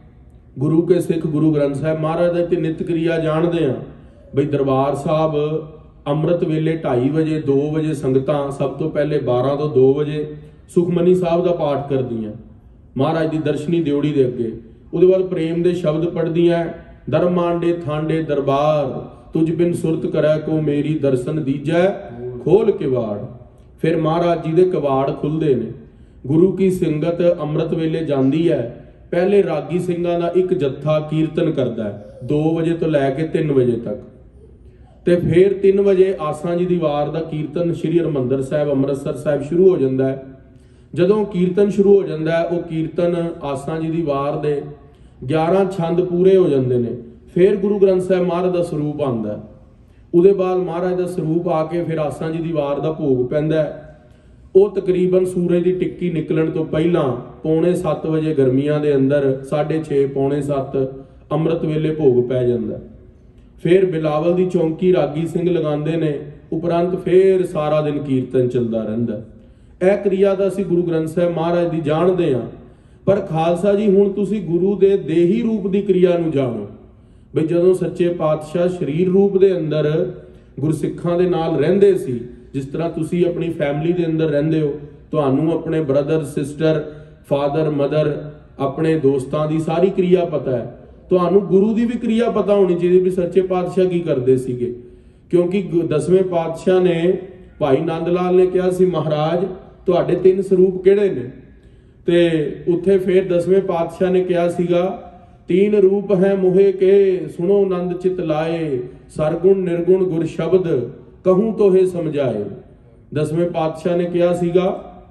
गुरु के सिख गुरु ग्रंथ साहब महाराज की नित क्रिया जानते हैं। बई दरबार साहब अमृत वेले 2:30 बजे 2 बजे संगतां सब तो पहले 12 तो 2 बजे सुखमनी साहब का पाठ करदियां महाराज की दर्शनी दियोड़ी दे अगे। उसदे बाद प्रेम के शब्द पढ़दियां धर्म मांडे थांडे दरबार तुझ बिन सुरत करै को मेरी दर्शन दीजै खोल किवाड़। फिर महाराज जी के किवाड़ खुलते ने। गुरु की संगत अमृत वेले जाती है। पहले रागी ਸਿੰਘਾਂ ਦਾ एक जत्था कीर्तन करता है 2 बजे तो लैके 3 बजे तक। ਤੇ फिर 3 ਵਜੇ ਆਸਾਂ ਜੀ ਦੀ ਵਾਰ ਦਾ ਕੀਰਤਨ ਸ਼੍ਰੀ ਹਰਿਮੰਦਰ ਸਾਹਿਬ ਅੰਮ੍ਰਿਤਸਰ ਸਾਹਿਬ ਸ਼ੁਰੂ ਹੋ ਜਾਂਦਾ ਹੈ। ਜਦੋਂ ਕੀਰਤਨ ਸ਼ੁਰੂ ਹੋ ਜਾਂਦਾ ਹੈ ਉਹ ਕੀਰਤਨ ਆਸਾਂ ਜੀ ਦੀ ਵਾਰ ਦੇ 11 ਛੰਦ ਪੂਰੇ ਹੋ ਜਾਂਦੇ ਨੇ। ਫਿਰ ਗੁਰੂ ਗ੍ਰੰਥ ਸਾਹਿਬ ਮਹਾਰਾਜ ਦਾ ਸਰੂਪ ਆਉਂਦਾ ਹੈ। ਉਹਦੇ ਬਾਅਦ ਮਹਾਰਾਜ ਦਾ ਸਰੂਪ ਆ ਕੇ ਫਿਰ ਆਸਾਂ ਜੀ ਦੀ ਵਾਰ ਦਾ ਭੋਗ ਪੈਂਦਾ ਹੈ। ਉਹ ਤਕਰੀਬਨ ਸੂਰਜ ਦੀ ਟਿੱਕੀ ਨਿਕਲਣ ਤੋਂ ਪਹਿਲਾਂ 6:45 ਵਜੇ ਗਰਮੀਆਂ ਦੇ ਅੰਦਰ 6:30 6:45 ਅੰਮ੍ਰਿਤ ਵੇਲੇ ਭੋਗ ਪੈ ਜਾਂਦਾ। फिर बिलावल की चौंकी रागी सिंह लगाते ने। उपरंत फिर सारा दिन कीर्तन चलता रहिंदा। यह क्रिया तो असीं गुरु ग्रंथ साहब महाराज की जानते हाँ, पर खालसा जी हुण तुसीं गुरु के देही रूप की क्रिया नूं जाणो। बई जदों सच्चे पातशाह शरीर रूप के अंदर गुरसिखां दे नाल रहिंदे सी, जिस तरह तुसीं अपनी फैमिली के अंदर रहिंदे हो, तुहानूं अपने ब्रदर सिस्टर फादर मदर अपने दोस्तां की सारी क्रिया पता है। ਤੁਹਾਨੂੰ ਗੁਰੂ ਦੀ ਵੀ क्रिया पता होनी चाहिए भी सच्चे पातशाह की करते सीगे। क्योंकि 10वें पातशाह ने भाई नंद लाल ने कहा सी महाराज तुहाडे 3 स्वरूप किहड़े ने। ते उत्थे फिर 10वें पातशाह ने कहा सीगा 3 रूप है मोहे के सुनो नंद चित लाए सरगुण निर्गुण गुर शब्द कहूं तो हे समझाए। 10वें पातशाह ने कहा सीगा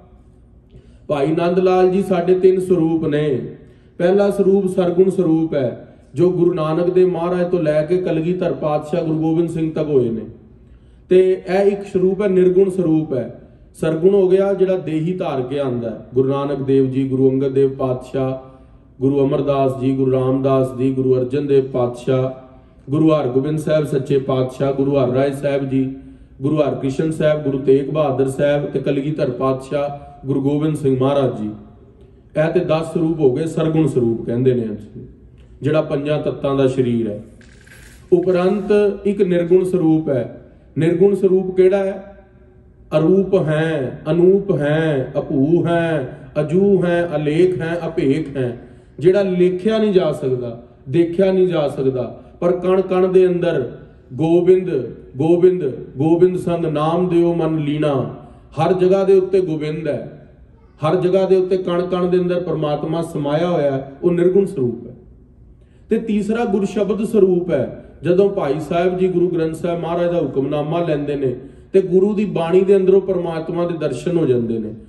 भाई नंद लाल जी साडे 3 स्वरूप ने। पहला स्वरूप सरगुण स्वरूप है जो गुरु नानक देव महाराज तो लैके कलगीधर पातशाह गुरु गोबिंद सिंह तक होए ने। ते यह एक स्वरूप है निर्गुण स्वरूप है। सरगुण हो गया जिहड़ा देही धार के आंदा है। गुरु नानक देव जी गुरु अंगद देव पातशाह गुरु अमरदास जी गुरु रामदास जी गुरु अर्जन देव पातशाह गुरु हरगोबिंद साहब सच्चे पातशाह गुरु हरराय साहब जी गुरु हरकृष्ण साहब गुरु तेग बहादुर साहब ते कलगीधर पातशाह गुरु गोबिंद सिंह महाराज जी। यह तो 10 स्वरूप हो गए सरगुण स्वरूप कहते हैं जिहड़ा 5 तत्तां दा शरीर है। उपरंत एक निर्गुण स्वरूप है। निर्गुण स्वरूप केड़ा है? अरूप हैं अनूप हैं अभू हैं अजू हैं अलेख हैं अभेख हैं। जिहड़ा लेखिया नहीं जा सकता देखिया नहीं जा सकता, पर कण कण दे अंदर गोबिंद गोबिंद गोबिंद संग नाम दिओ मन लीना। हर जगह दे उत्ते गोबिंद है। हर जगह के उत्ते कण कण दे अंदर परमात्मा समाया होया है, वो निर्गुण स्वरूप है। ते तीसरा गुर शब्द स्वरूप है। जदों भाई साहब जी गुरु ग्रंथ साहब महाराज का हुक्मनामा लैंदे ने ते गुरु की बाणी के अंदरों परमात्मा के दर्शन हो जाते हैं।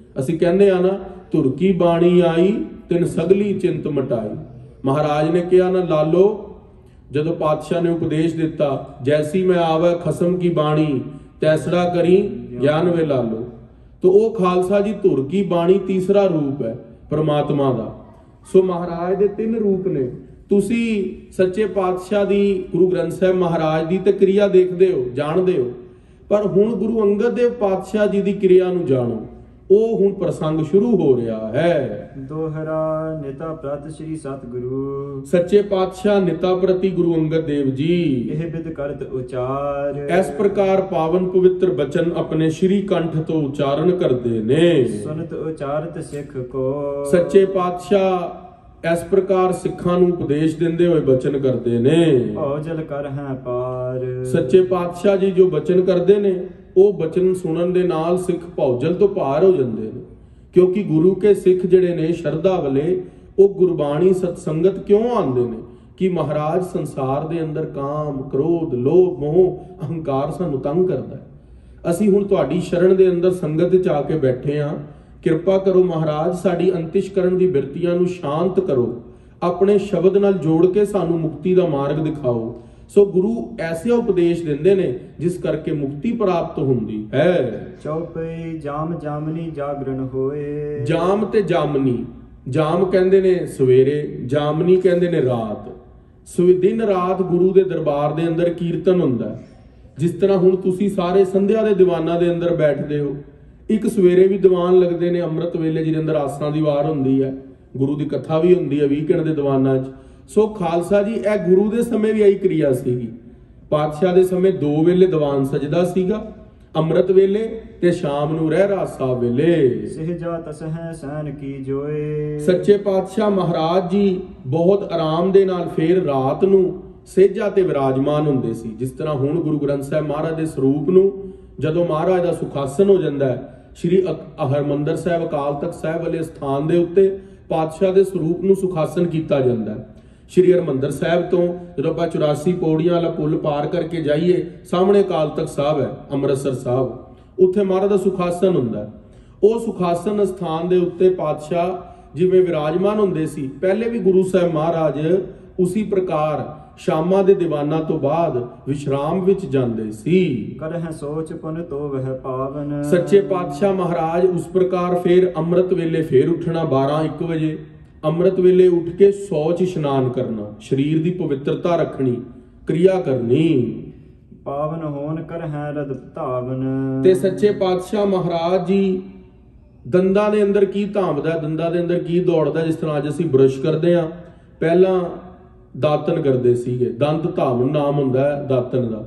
ਅਸੀਂ ਕਹਿੰਦੇ ਆ ਨਾ, ਧੁਰ ਕੀ ਬਾਣੀ ਆਈ ਤਿਨ ਸਗਲੀ ਚਿੰਤ ਮਟਾਈ। ਮਹਾਰਾਜ ਨੇ ਕਿਹਾ ਨਾ ਲਾਲੋ, ਜਦੋਂ ਪਾਤਸ਼ਾਹ ਨੇ ਉਪਦੇਸ਼ ਦਿੱਤਾ, ਜੈਸੀ ਮੈਂ ਆਵੇ ਖਸਮ ਕੀ ਬਾਣੀ ਤੈਸੜਾ ਕਰੀ ਗਿਆਨ ਵੇ ਲਾਲੋ। तो ਉਹ ਖਾਲਸਾ ਜੀ ਧੁਰ ਕੀ ਬਾਣੀ ਤੀਸਰਾ ਰੂਪ ਹੈ ਪਰਮਾਤਮਾ ਦਾ। ਸੋ ਮਹਾਰਾਜ ਦੇ ਤਿੰਨ ਰੂਪ ਨੇ। ਤੁਸੀਂ ਸੱਚੇ ਪਾਤਸ਼ਾਹ ਦੀ, ਗੁਰੂ ਗ੍ਰੰਥ ਸਾਹਿਬ ਮਹਾਰਾਜ ਦੀ ਤੇ ਕਿਰਿਆ ਦੇਖਦੇ ਹੋ, ਜਾਣਦੇ ਹੋ, ਪਰ ਹੁਣ ਗੁਰੂ ਅੰਗਦ ਦੇਵ ਪਾਤਸ਼ਾਹ ਜੀ ਦੀ ਕਿਰਿਆ ਨੂੰ ਜਾਣੋ। ਉਹ ਹੁਣ ਪ੍ਰਸੰਗ ਸ਼ੁਰੂ ਹੋ ਰਿਹਾ ਹੈ। ਦੋਹਰਾ ਨਿਤਾ ਪ੍ਰਤ ਸ੍ਰੀ ਸਤਿਗੁਰੂ। ਸੱਚੇ ਪਾਤਸ਼ਾਹ ਨਿਤਾ ਪ੍ਰਤੀ ਗੁਰੂ ਅੰਗਦ ਦੇਵ ਜੀ ਇਹ ਬਿਦ ਕਰਤ ਉਚਾਰ। ਇਸ ਪ੍ਰਕਾਰ ਪਾਵਨ ਪਵਿੱਤਰ ਬਚਨ ਆਪਣੇ ਸ਼੍ਰੀ ਕੰਠ ਤੋਂ ਉਚਾਰਨ ਕਰਦੇ ਨੇ। ਸੁਨਤ ਉਚਾਰਤ ਸਿੱਖ ਕੋ। ਸੱਚੇ ਪਾਤਸ਼ਾਹ ਇਸ ਪ੍ਰਕਾਰ ਸਿੱਖਾਂ ਨੂੰ ਉਪਦੇਸ਼ ਦਿੰਦੇ ਹੋਏ ਬਚਨ ਕਰਦੇ ਨੇ। ਭੌਜਲ ਕਰ ਹੈ ਪਾਰ। ਸੱਚੇ ਪਾਤਸ਼ਾਹ ਜੀ ਜੋ ਬਚਨ ਕਰਦੇ ਨੇ, ਉਹ ਬਚਨ ਸੁਣਨ ਦੇ ਨਾਲ ਸਿੱਖ ਭੌਜਲ ਤੋਂ ਪਾਰ ਹੋ ਜਾਂਦੇ ਨੇ। ਕਿਉਂਕਿ ਗੁਰੂ ਕੇ ਸਿੱਖ ਜਿਹੜੇ ਨੇ ਸ਼ਰਧਾ ਵਾਲੇ, ਉਹ ਗੁਰਬਾਣੀ ਸਤਸੰਗਤ ਕਿਉਂ ਆਉਂਦੇ ਨੇ ਕਿ ਮਹਾਰਾਜ ਸੰਸਾਰ ਦੇ ਅੰਦਰ ਕਾਮ, ਕ੍ਰੋਧ, ਲੋਭ, ਮੋਹ, ਅਹੰਕਾਰ ਸਾਨੂੰ ਤੰਗ ਕਰਦਾ ਹੈ। ਅਸੀਂ ਹੁਣ ਤੁਹਾਡੀ ਸ਼ਰਨ ਦੇ ਅੰਦਰ ਸੰਗਤ ਚ ਆ ਕੇ ਬੈਠੇ ਹਾਂ। ਕਿਰਪਾ ਕਰੋ ਮਹਾਰਾਜ, ਸਾਡੀ ਅੰਤਿਸ਼ ਕਰਨ ਦੀ ਬਿਰਤੀਆਂ ਨੂੰ ਸ਼ਾਂਤ ਕਰੋ, ਆਪਣੇ ਸ਼ਬਦ ਨਾਲ ਜੋੜ ਕੇ ਸਾਨੂੰ ਮੁਕਤੀ ਦਾ ਮਾਰਗ ਦਿਖਾਓ। ਸੋ ਗੁਰੂ ਐਸੇ ਉਪਦੇਸ਼ ਦਿੰਦੇ ਨੇ ਜਿਸ ਕਰਕੇ ਮੁਕਤੀ ਪ੍ਰਾਪਤ ਹੁੰਦੀ ਹੈ। ਚੌਪਈ ਜਾਮ ਜਾਮਨੀ ਜਾਗਰਣ ਹੋਏ। ਜਾਮ ਤੇ ਜਾਮਨੀ, ਜਾਮ ਕਹਿੰਦੇ ਨੇ ਸਵੇਰੇ, ਜਾਮਨੀ ਕਹਿੰਦੇ ਨੇ ਰਾਤ। ਦਿਨ ਰਾਤ ਗੁਰੂ ਦੇ ਦਰਬਾਰ ਦੇ ਅੰਦਰ ਕੀਰਤਨ ਹੁੰਦਾ। ਜਿਸ ਤਰ੍ਹਾਂ ਹੁਣ ਤੁਸੀਂ ਸਾਰੇ ਸੰਧਿਆ ਦੇ ਦੀਵਾਨਾਂ ਦੇ ਅੰਦਰ ਬੈਠਦੇ ਹੋ, ਇੱਕ ਸਵੇਰੇ ਵੀ ਦੀਵਾਨ ਲੱਗਦੇ ਨੇ ਅੰਮ੍ਰਿਤ ਵੇਲੇ, ਜਿਹਦੇ ਅੰਦਰ ਆਸਾਂ ਦੀ ਵਾਰ ਹੁੰਦੀ ਹੈ, ਗੁਰੂ ਦੀ ਕਥਾ ਵੀ ਹੁੰਦੀ ਹੈ ਵੀਕਐਂਡ ਦੇ ਦੀਵਾਨਾਂ 'ਚ। ਸੋ ਖਾਲਸਾ ਜੀ, ਇਹ ਗੁਰੂ ਦੇ ਸਮੇਂ ਵੀ ਆਹੀ ਕਿਰਿਆ ਸੀਗੀ। ਪਾਤਸ਼ਾਹ ਦੇ ਸਮੇਂ 2 ਵੇਲੇ ਦੀਵਾਨ ਸਜਦਾ ਸੀਗਾ, ਅੰਮ੍ਰਿਤ ਵੇਲੇ ਤੇ ਸ਼ਾਮ ਨੂੰ ਰਹਿਰਾਸ ਸਾਹਿਬ ਵੇਲੇ। ਸਹਿਜਾ ਤਸਹਿ ਸੈਨ ਕੀ ਜੋਏ। ਸੱਚੇ ਪਾਤਸ਼ਾਹ ਮਹਾਰਾਜ ਜੀ ਬਹੁਤ ਆਰਾਮ ਦੇ ਨਾਲ ਫੇਰ ਰਾਤ ਨੂੰ ਸਹਿਜਾ ਤੇ ਵਿਰਾਜਮਾਨ ਹੁੰਦੇ ਸੀ। ਜਿਸ ਤਰ੍ਹਾਂ ਹੁਣ ਗੁਰੂ ਗ੍ਰੰਥ ਸਾਹਿਬ ਮਹਾਰਾਜ ਦੇ ਸਰੂਪ ਨੂੰ ਜਦੋਂ ਮਹਾਰਾਜ ਦਾ ਸੁਖਾਸਨ ਹੋ ਜਾਂਦਾ ਹੈ, ਸ਼੍ਰੀ ਹਰਿਮੰਦਰ ਸਾਹਿਬ ਅਕਾਲ ਤਖਤ ਸਾਹਿਬ ਵਾਲੇ ਸਥਾਨ ਦੇ ਉੱਤੇ ਪਾਤਸ਼ਾਹ ਦੇ ਸਰੂਪ ਨੂੰ ਸੁਖਾਸਨ ਕੀਤਾ ਜਾਂਦਾ ਹੈ। ਸ਼੍ਰੀ ਹਰਿਮੰਦਰ ਸਾਹਿਬ ਤੋਂ ਜਦੋਂ ਆਪਾਂ 84 ਪੌੜੀਆਂ ਵਾਲਾ ਪੁਲ ਪਾਰ ਕਰਕੇ ਜਾਈਏ, ਸਾਹਮਣੇ ਅਕਾਲ ਤਖਤ ਸਾਹਿਬ ਹੈ ਅੰਮ੍ਰਿਤਸਰ ਸਾਹਿਬ, ਉੱਥੇ ਮਹਾਰਾਜ ਦਾ ਸੁਖਾਸਨ ਹੁੰਦਾ। ਉਹ ਸੁਖਾਸਨ ਸਥਾਨ ਦੇ ਉੱਤੇ ਪਾਤਸ਼ਾਹ ਜਿਵੇਂ ਵਿਰਾਜਮਾਨ ਹੁੰਦੇ ਸੀ, ਪਹਿਲੇ ਵੀ ਗੁਰੂ ਸਾਹਿਬ ਮਹਾਰਾਜ ਉਸੇ ਪ੍ਰਕਾਰ ਸ਼ਾਮਾਂ ਦੇ ਦੀਵਾਨਾਂ ਤੋਂ ਬਾਅਦ ਵਿਸ਼ਰਾਮ ਵਿੱਚ ਜਾਂਦੇ ਸੀ। ਕਰਹਿ ਸੋਚ ਪੁਨ ਤੋ ਵਹਿ ਪਾਵਨ। ਸੱਚੇ ਪਾਤਸ਼ਾਹ ਮਹਾਰਾਜ ਉਸ ਪ੍ਰਕਾਰ ਫੇਰ ਅੰਮ੍ਰਿਤ ਵੇਲੇ ਫੇਰ ਉੱਠਣਾ 12-1 ਵਜੇ, ਅੰਮ੍ਰਿਤ ਵੇਲੇ ਉੱਠ ਕੇ ਸੌਚ ਇਸ਼ਨਾਨ ਕਰਨਾ, ਸਰੀਰ ਦੀ ਪਵਿੱਤਰਤਾ ਰੱਖਣੀ, ਕਿਰਿਆ ਕਰਨੀ। ਪਾਵਨ ਹੋਣ ਕਰਹਿ ਰਦ ਧਾਵਨ। ਤੇ ਸੱਚੇ ਪਾਤਸ਼ਾਹ ਮਹਾਰਾਜ ਜੀ ਦੰਦਾਂ ਦੇ ਅੰਦਰ ਕੀ ਧਾਂਵਦਾ, ਦੰਦਾਂ ਦੇ ਅੰਦਰ ਕੀ ਦੌੜਦਾ। ਜਿਸ ਤਰ੍ਹਾਂ ਅੱਜ ਅਸੀਂ ਬੁਰਸ਼ ਕਰਦੇ ਹਾਂ, ਪਹਿਲਾਂ ਦਾਤਨ ਕਰਦੇ ਸੀਗੇ, ਦੰਦ ਧਾਵਨ ਨਾਮ ਹੁੰਦਾ ਹੈ ਦਾਤਨ ਦਾ।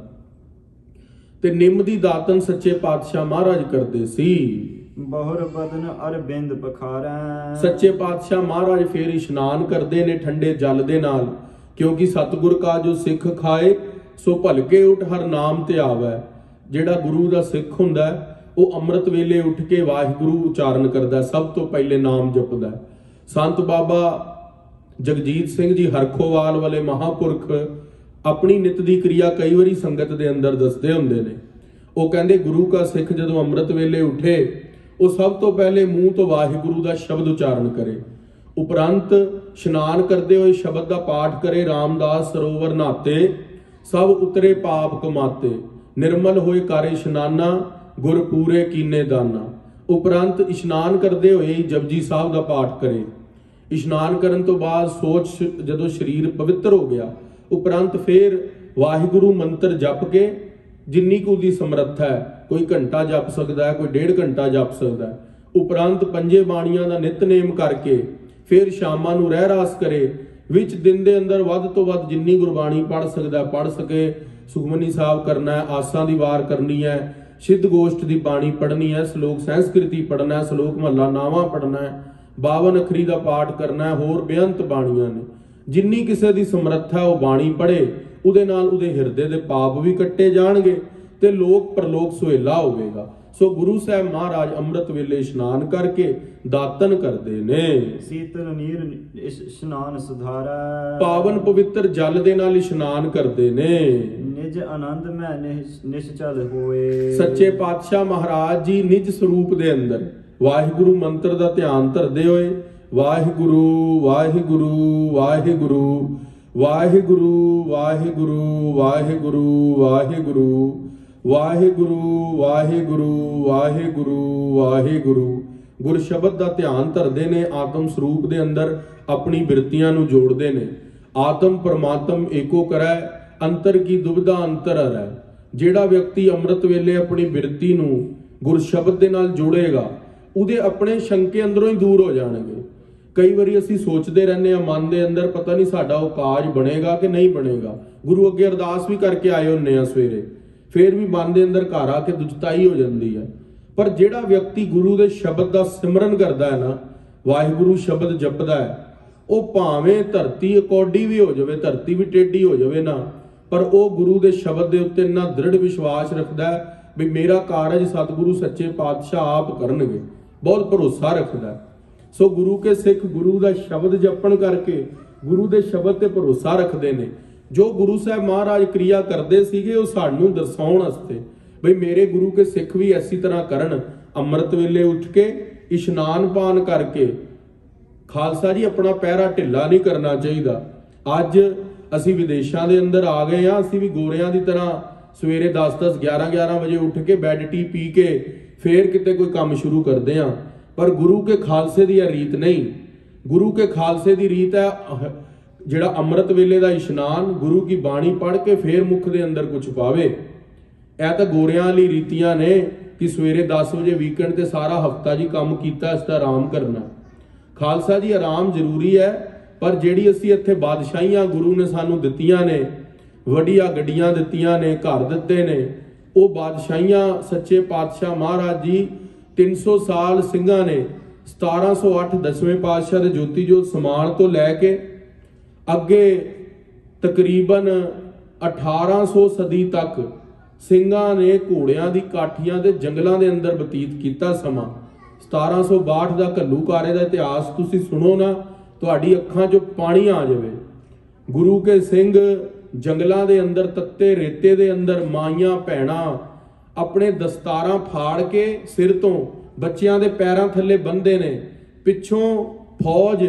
ਤੇ ਨਿੰਮ ਦੀ ਦਾਤਨ ਸੱਚੇ ਪਾਤਸ਼ਾਹ ਮਹਾਰਾਜ ਕਰਦੇ ਸੀ। ਬਹੁਰ ਬਦਨ ਅਰਬਿੰਦ ਪਖਾਰੈ। ਸੱਚੇ ਪਾਤਸ਼ਾਹ ਮਹਾਰਾਜ ਫੇਰ ਇਸ਼ਨਾਨ ਕਰਦੇ ਨੇ ਠੰਡੇ ਜਲ ਦੇ ਨਾਲ, ਕਿਉਂਕਿ ਸਤਿਗੁਰ ਕਾ ਜੋ ਸਿੱਖ ਖਾਏ ਸੋ ਭਲਕੇ ਉਠ ਹਰ ਨਾਮ ਤੇ ਆਵੈ। ਜਿਹੜਾ ਗੁਰੂ ਦਾ ਸਿੱਖ ਹੁੰਦਾ ਉਹ ਅੰਮ੍ਰਿਤ ਵੇਲੇ ਉੱਠ ਕੇ ਵਾਹਿਗੁਰੂ ਉਚਾਰਨ ਕਰਦਾ, ਸਭ ਤੋਂ ਪਹਿਲੇ ਨਾਮ ਜਪਦਾ। ਸੰਤ ਬਾਬਾ ਜਗਜੀਤ ਸਿੰਘ ਜੀ ਹਰਖੋਵਾਲ ਵਾਲੇ ਮਹਾਪੁਰਖ ਆਪਣੀ ਨਿਤ ਦੀ ਕਿਰਿਆ ਕਈ ਵਾਰੀ ਸੰਗਤ ਦੇ ਅੰਦਰ ਦੱਸਦੇ ਹੁੰਦੇ ਨੇ। ਉਹ ਕਹਿੰਦੇ ਗੁਰੂ ਕਾ ਸਿੱਖ ਜਦੋਂ ਅੰਮ੍ਰਿਤ ਵੇਲੇ ਉੱਠੇ, ਉਹ ਸਭ ਤੋਂ ਪਹਿਲੇ ਮੂੰਹ ਤੋਂ ਵਾਹਿਗੁਰੂ ਦਾ ਸ਼ਬਦ ਉਚਾਰਨ ਕਰੇ, ਉਪਰੰਤ ਇਸ਼ਨਾਨ ਕਰਦੇ ਹੋਏ ਸ਼ਬਦ ਦਾ ਪਾਠ ਕਰੇ। ਰਾਮਦਾਸ ਸਰੋਵਰ ਨਾਤੇ ਸਭ ਉਤਰੇ ਪਾਪ ਕਮਾਤੇ, ਨਿਰਮਲ ਹੋਏ ਕਰ ਇਸ਼ਨਾਨਾ ਗੁਰ ਪੂਰੇ ਕੀਨੇ ਦਾਨਾ। ਉਪਰੰਤ ਇਸ਼ਨਾਨ ਕਰਦੇ ਹੋਏ ਜਪਜੀ ਸਾਹਿਬ ਦਾ ਪਾਠ ਕਰੇ। ਇਸ਼ਨਾਨ ਕਰਨ ਤੋਂ ਬਾਅਦ ਸੋਚ ਜਦੋਂ ਸਰੀਰ ਪਵਿੱਤਰ ਹੋ ਗਿਆ, ਉਪਰੰਤ ਫੇਰ ਵਾਹਿਗੁਰੂ ਮੰਤਰ ਜਪ ਕੇ ਜਿੰਨੀ ਕੁ ਦੀ ਸਮਰੱਥਾ ਹੈ, ਕੋਈ ਘੰਟਾ ਜਪ ਸਕਦਾ ਹੈ, ਕੋਈ 1.5 ਘੰਟਾ ਜਪ ਸਕਦਾ ਹੈ। ਉਪਰੰਤ 5 ਬਾਣੀਆਂ ਦਾ ਨਿਤਨੇਮ ਕਰਕੇ ਫਿਰ ਸ਼ਾਮਾਂ ਨੂੰ ਰਹਿਰਾਸ ਕਰੇ। ਵਿੱਚ ਦਿਨ ਦੇ ਅੰਦਰ ਵੱਧ ਤੋਂ ਵੱਧ ਜਿੰਨੀ ਗੁਰਬਾਣੀ ਪੜ੍ਹ ਸਕਦਾ ਪੜ੍ਹ ਸਕੇ। ਸੁਖਮਨੀ ਸਾਹਿਬ ਕਰਨਾ ਹੈ, ਆਸਾਂ ਦੀ ਵਾਰ ਕਰਨੀ ਹੈ, ਸਿੱਧ ਗੋਸ਼ਟ ਦੀ ਬਾਣੀ ਪੜ੍ਹਨੀ ਹੈ, ਸ਼ਲੋਕ ਸੰਸਕ੍ਰਿਤੀ ਪੜ੍ਹਨਾ ਹੈ, ਸ਼ਲੋਕ ਮਹੱਲਾ ਨਾਵਾਂ ਪੜ੍ਹਨਾ ਹੈ, 52 ਅੱਖਰੀ ਦਾ ਪਾਠ ਕਰਨਾ ਹੈ, ਹੋਰ ਬੇਅੰਤ ਬਾਣੀਆਂ ਨੇ। ਜਿੰਨੀ ਕਿਸੇ ਦੀ ਸਮਰੱਥਾ ਉਹ ਬਾਣੀ ਪੜ੍ਹੇ, ਉਹਦੇ ਨਾਲ ਉਹਦੇ ਹਿਰਦੇ ਦੇ ਪਾਪ ਵੀ ਕੱਟੇ ਜਾਣਗੇ ਤੇ ਲੋਕ ਪਰਲੋਕ ਸੁਹੇਲਾ ਹੋਵੇਗਾ। ਸੋ ਗੁਰੂ ਸਾਹਿਬ ਮਹਾਰਾਜ ਅੰਮ੍ਰਿਤ ਵੇਲੇ ਇਸ਼ਨਾਨ ਕਰਕੇ ਦਾਤਨ ਕਰਦੇ ਨੇ। ਸੀਤਲ ਨੀਰ ਇਸ਼ਨਾਨ ਸੁਧਾਰੈ। ਪਾਵਨ ਪਵਿੱਤਰ ਜਲ ਦੇ ਨਾਲ ਇਸ਼ਨਾਨ ਕਰਦੇ ਨੇ। ਨਿਜ ਆਨੰਦ ਮੈਂ ਨਿਸ਼ਚਲ ਹੋਏ। ਸੱਚੇ ਪਾਤਸ਼ਾਹ ਮਹਾਰਾਜ ਜੀ ਨਿਜ ਸਰੂਪ ਦੇ ਅੰਦਰ ਵਾਹਿਗੁਰੂ ਮੰਤਰ ਦਾ ਧਿਆਨ ਧਰਦੇ ਹੋਏ ਵਾਹਿਗੁਰੂ ਵਾਹਿਗੁਰੂ ਵਾਹਿਗੁਰੂ ਵਾਹਿਗੁਰੂ ਵਾਹਿਗੁਰੂ ਵਾਹਿਗੁਰੂ ਵਾਹਿਗੁਰੂ ਵਾਹਿਗੁਰੂ ਵਾਹਿਗੁਰੂ ਵਾਹਿਗੁਰੂ ਵਾਹਿਗੁਰੂ ਗੁਰ ਸ਼ਬਦ ਦਾ ਧਿਆਨ ਧਰਦੇ ਨੇ। ਆਤਮ ਸਰੂਪ ਦੇ ਅੰਦਰ ਆਪਣੀ ਬਿਰਤੀਆਂ ਨੂੰ ਜੋੜਦੇ ਨੇ। ਆਤਮ ਪਰਮਾਤਮ ਏਕੋ ਕਰੈ ਅੰਤਰ ਕੀ ਦੁਬਿਧਾ ਅੰਤਰ ਹਰੈ। ਜਿਹੜਾ ਵਿਅਕਤੀ ਅੰਮ੍ਰਿਤ ਵੇਲੇ ਆਪਣੀ ਬਿਰਤੀ ਨੂੰ ਗੁਰ ਸ਼ਬਦ ਦੇ ਨਾਲ ਜੋੜੇਗਾ ਉਹਦੇ ਆਪਣੇ ਸ਼ੰਕੇ ਅੰਦਰੋਂ ਹੀ ਦੂਰ ਹੋ ਜਾਣਗੇ। ਕਈ ਵਾਰੀ ਅਸੀਂ ਸੋਚਦੇ ਰਹਿੰਦੇ ਹਾਂ ਮਨ ਦੇ ਅੰਦਰ, ਪਤਾ ਨਹੀਂ ਸਾਡਾ ਉਹ ਕਾਜ ਬਣੇਗਾ ਕਿ ਨਹੀਂ ਬਣੇਗਾ। ਗੁਰੂ ਅੱਗੇ ਅਰਦਾਸ ਵੀ ਕਰਕੇ ਆਏ ਹੁੰਦੇ ਆ ਸਵੇਰੇ, ਫਿਰ ਵੀ ਮਨ ਦੇ ਅੰਦਰ ਘਰ ਆ ਕੇ ਦੁਚਤਾਈ ਹੋ ਜਾਂਦੀ ਹੈ। ਪਰ ਜਿਹੜਾ ਵਿਅਕਤੀ ਗੁਰੂ ਦੇ ਸ਼ਬਦ ਦਾ ਸਿਮਰਨ ਕਰਦਾ ਹੈ ਨਾ, ਵਾਹਿਗੁਰੂ ਸ਼ਬਦ ਜਪਦਾ ਹੈ, ਉਹ ਭਾਵੇਂ ਧਰਤੀ ਅਕੌਡੀ ਵੀ ਹੋ ਜਾਵੇ, ਧਰਤੀ ਵੀ ਟੇਢੀ ਹੋ ਜਾਵੇ ਨਾ, ਪਰ ਉਹ ਗੁਰੂ ਦੇ ਸ਼ਬਦ ਦੇ ਉੱਤੇ ਇੰਨਾ ਦ੍ਰਿੜ ਵਿਸ਼ਵਾਸ ਰੱਖਦਾ ਹੈ ਵੀ ਮੇਰਾ ਕਾਰਜ ਸਤਿਗੁਰੂ ਸੱਚੇ ਪਾਤਸ਼ਾਹ ਆਪ ਕਰਨਗੇ। ਬਹੁਤ ਭਰੋਸਾ ਰੱਖਦਾ ਹੈ। ਸੋ ਗੁਰੂ ਕੇ ਸਿੱਖ ਗੁਰੂ ਦਾ ਸ਼ਬਦ ਜਪਣ ਕਰਕੇ ਗੁਰੂ ਦੇ ਸ਼ਬਦ ਤੇ ਭਰੋਸਾ ਰੱਖਦੇ ਨੇ। ਜੋ ਗੁਰੂ ਸਾਹਿਬ ਮਹਾਰਾਜ ਕਿਰਿਆ ਕਰਦੇ ਸੀਗੇ ਉਹ ਸਾਨੂੰ ਦਰਸਾਉਣ ਵਾਸਤੇ ਬਈ ਮੇਰੇ ਗੁਰੂ ਕੇ ਸਿੱਖ ਵੀ ਐਸੀ ਤਰ੍ਹਾਂ ਕਰਨ। ਅੰਮ੍ਰਿਤ ਵੇਲੇ ਉੱਠ ਕੇ ਇਸ਼ਨਾਨ ਪਾਨ ਕਰਕੇ ਖਾਲਸਾ ਜੀ ਆਪਣਾ ਪਹਿਰਾ ਢਿੱਲਾ ਨਹੀਂ ਕਰਨਾ ਚਾਹੀਦਾ। ਅੱਜ ਅਸੀਂ ਵਿਦੇਸ਼ਾਂ ਦੇ ਅੰਦਰ ਆ ਗਏ ਆ, ਅਸੀਂ ਵੀ ਗੋਰਿਆਂ ਦੀ ਤਰ੍ਹਾਂ ਸਵੇਰੇ 10-10 11-11 ਵਜੇ ਉੱਠ ਕੇ ਬੈੱਡ ਟੀ ਪੀ ਕੇ ਫੇਰ ਕਿਤੇ ਕੋਈ ਕੰਮ ਸ਼ੁਰੂ ਕਰਦੇ ਆ। ਪਰ ਗੁਰੂ ਕੇ ਖਾਲਸੇ ਦੀ ਇਹ ਰੀਤ ਨਹੀਂ। ਗੁਰੂ ਕੇ ਖਾਲਸੇ ਦੀ ਰੀਤ ਹੈ ਜਿਹੜਾ ਅੰਮ੍ਰਿਤ ਵੇਲੇ ਦਾ ਇਸ਼ਨਾਨ, ਗੁਰੂ ਕੀ ਬਾਣੀ ਪੜ੍ਹ ਕੇ ਫੇਰ ਮੁਖ ਦੇ ਅੰਦਰ ਕੁਝ ਪਾਵੇ। ਇਹ ਤਾਂ ਗੋਰਿਆਂ ਵਾਲੀ ਰੀਤੀਆਂ ਨੇ ਕਿ ਸਵੇਰੇ 10 ਵਜੇ ਵੀਕਐਂਡ ਤੇ ਸਾਰਾ ਹਫਤਾ ਜੀ ਕੰਮ ਕੀਤਾ, ਇਸ ਦਾ ਆਰਾਮ ਕਰਨਾ। ਖਾਲਸਾ ਜੀ ਆਰਾਮ ਜ਼ਰੂਰੀ ਹੈ, ਪਰ ਜਿਹੜੀ ਅਸੀਂ ਇੱਥੇ ਬਾਦਸ਼ਾਹੀਆਂ ਗੁਰੂ ਨੇ ਸਾਨੂੰ ਦਿੱਤੀਆਂ ਨੇ, ਵੱਡੀਆਂ ਗੱਡੀਆਂ ਦਿੱਤੀਆਂ ਨੇ, ਘਰ ਦਿੱਤੇ ਨੇ, ਉਹ ਬਾਦਸ਼ਾਹੀਆਂ ਸੱਚੇ ਪਾਤਸ਼ਾਹ ਮਹਾਰਾਜ ਜੀ 300 ਸਾਲ ਸਿੰਘਾਂ ਨੇ 1708 10ਵੇਂ ਪਾਤਸ਼ਾਹ ਦੇ ਜੋਤੀ ਜੋਤ ਸਮਾਨ ਤੋਂ ਲੈ ਕੇ ਅੱਗੇ ਤਕਰੀਬਨ 1800 ਸਦੀ ਤੱਕ ਸਿੰਘਾਂ ਨੇ ਘੋੜਿਆਂ ਦੀ ਕਾਠੀਆਂ ਦੇ ਜੰਗਲਾਂ ਦੇ ਅੰਦਰ ਬਤੀਤ ਕੀਤਾ ਸਮਾਂ। 1762 ਦਾ ਘੱਲੂਘਾਰੇ ਦਾ ਇਤਿਹਾਸ ਤੁਸੀਂ ਸੁਣੋ ਨਾ, ਤੁਹਾਡੀ ਅੱਖਾਂ 'ਚੋਂ ਪਾਣੀ ਆ ਜਾਵੇ। ਗੁਰੂ ਕੇ ਸਿੰਘ ਜੰਗਲਾਂ ਦੇ ਅੰਦਰ ਤੱਤੇ ਰੇਤੇ ਦੇ ਅੰਦਰ ਮਾਈਆਂ ਭੈਣਾਂ ਆਪਣੇ ਦਸਤਾਰਾਂ ਫਾੜ ਕੇ ਸਿਰ ਤੋਂ ਬੱਚਿਆਂ ਦੇ ਪੈਰਾਂ ਥੱਲੇ ਬੰਨ੍ਹਦੇ ਨੇ। ਪਿੱਛੋਂ ਫੌਜ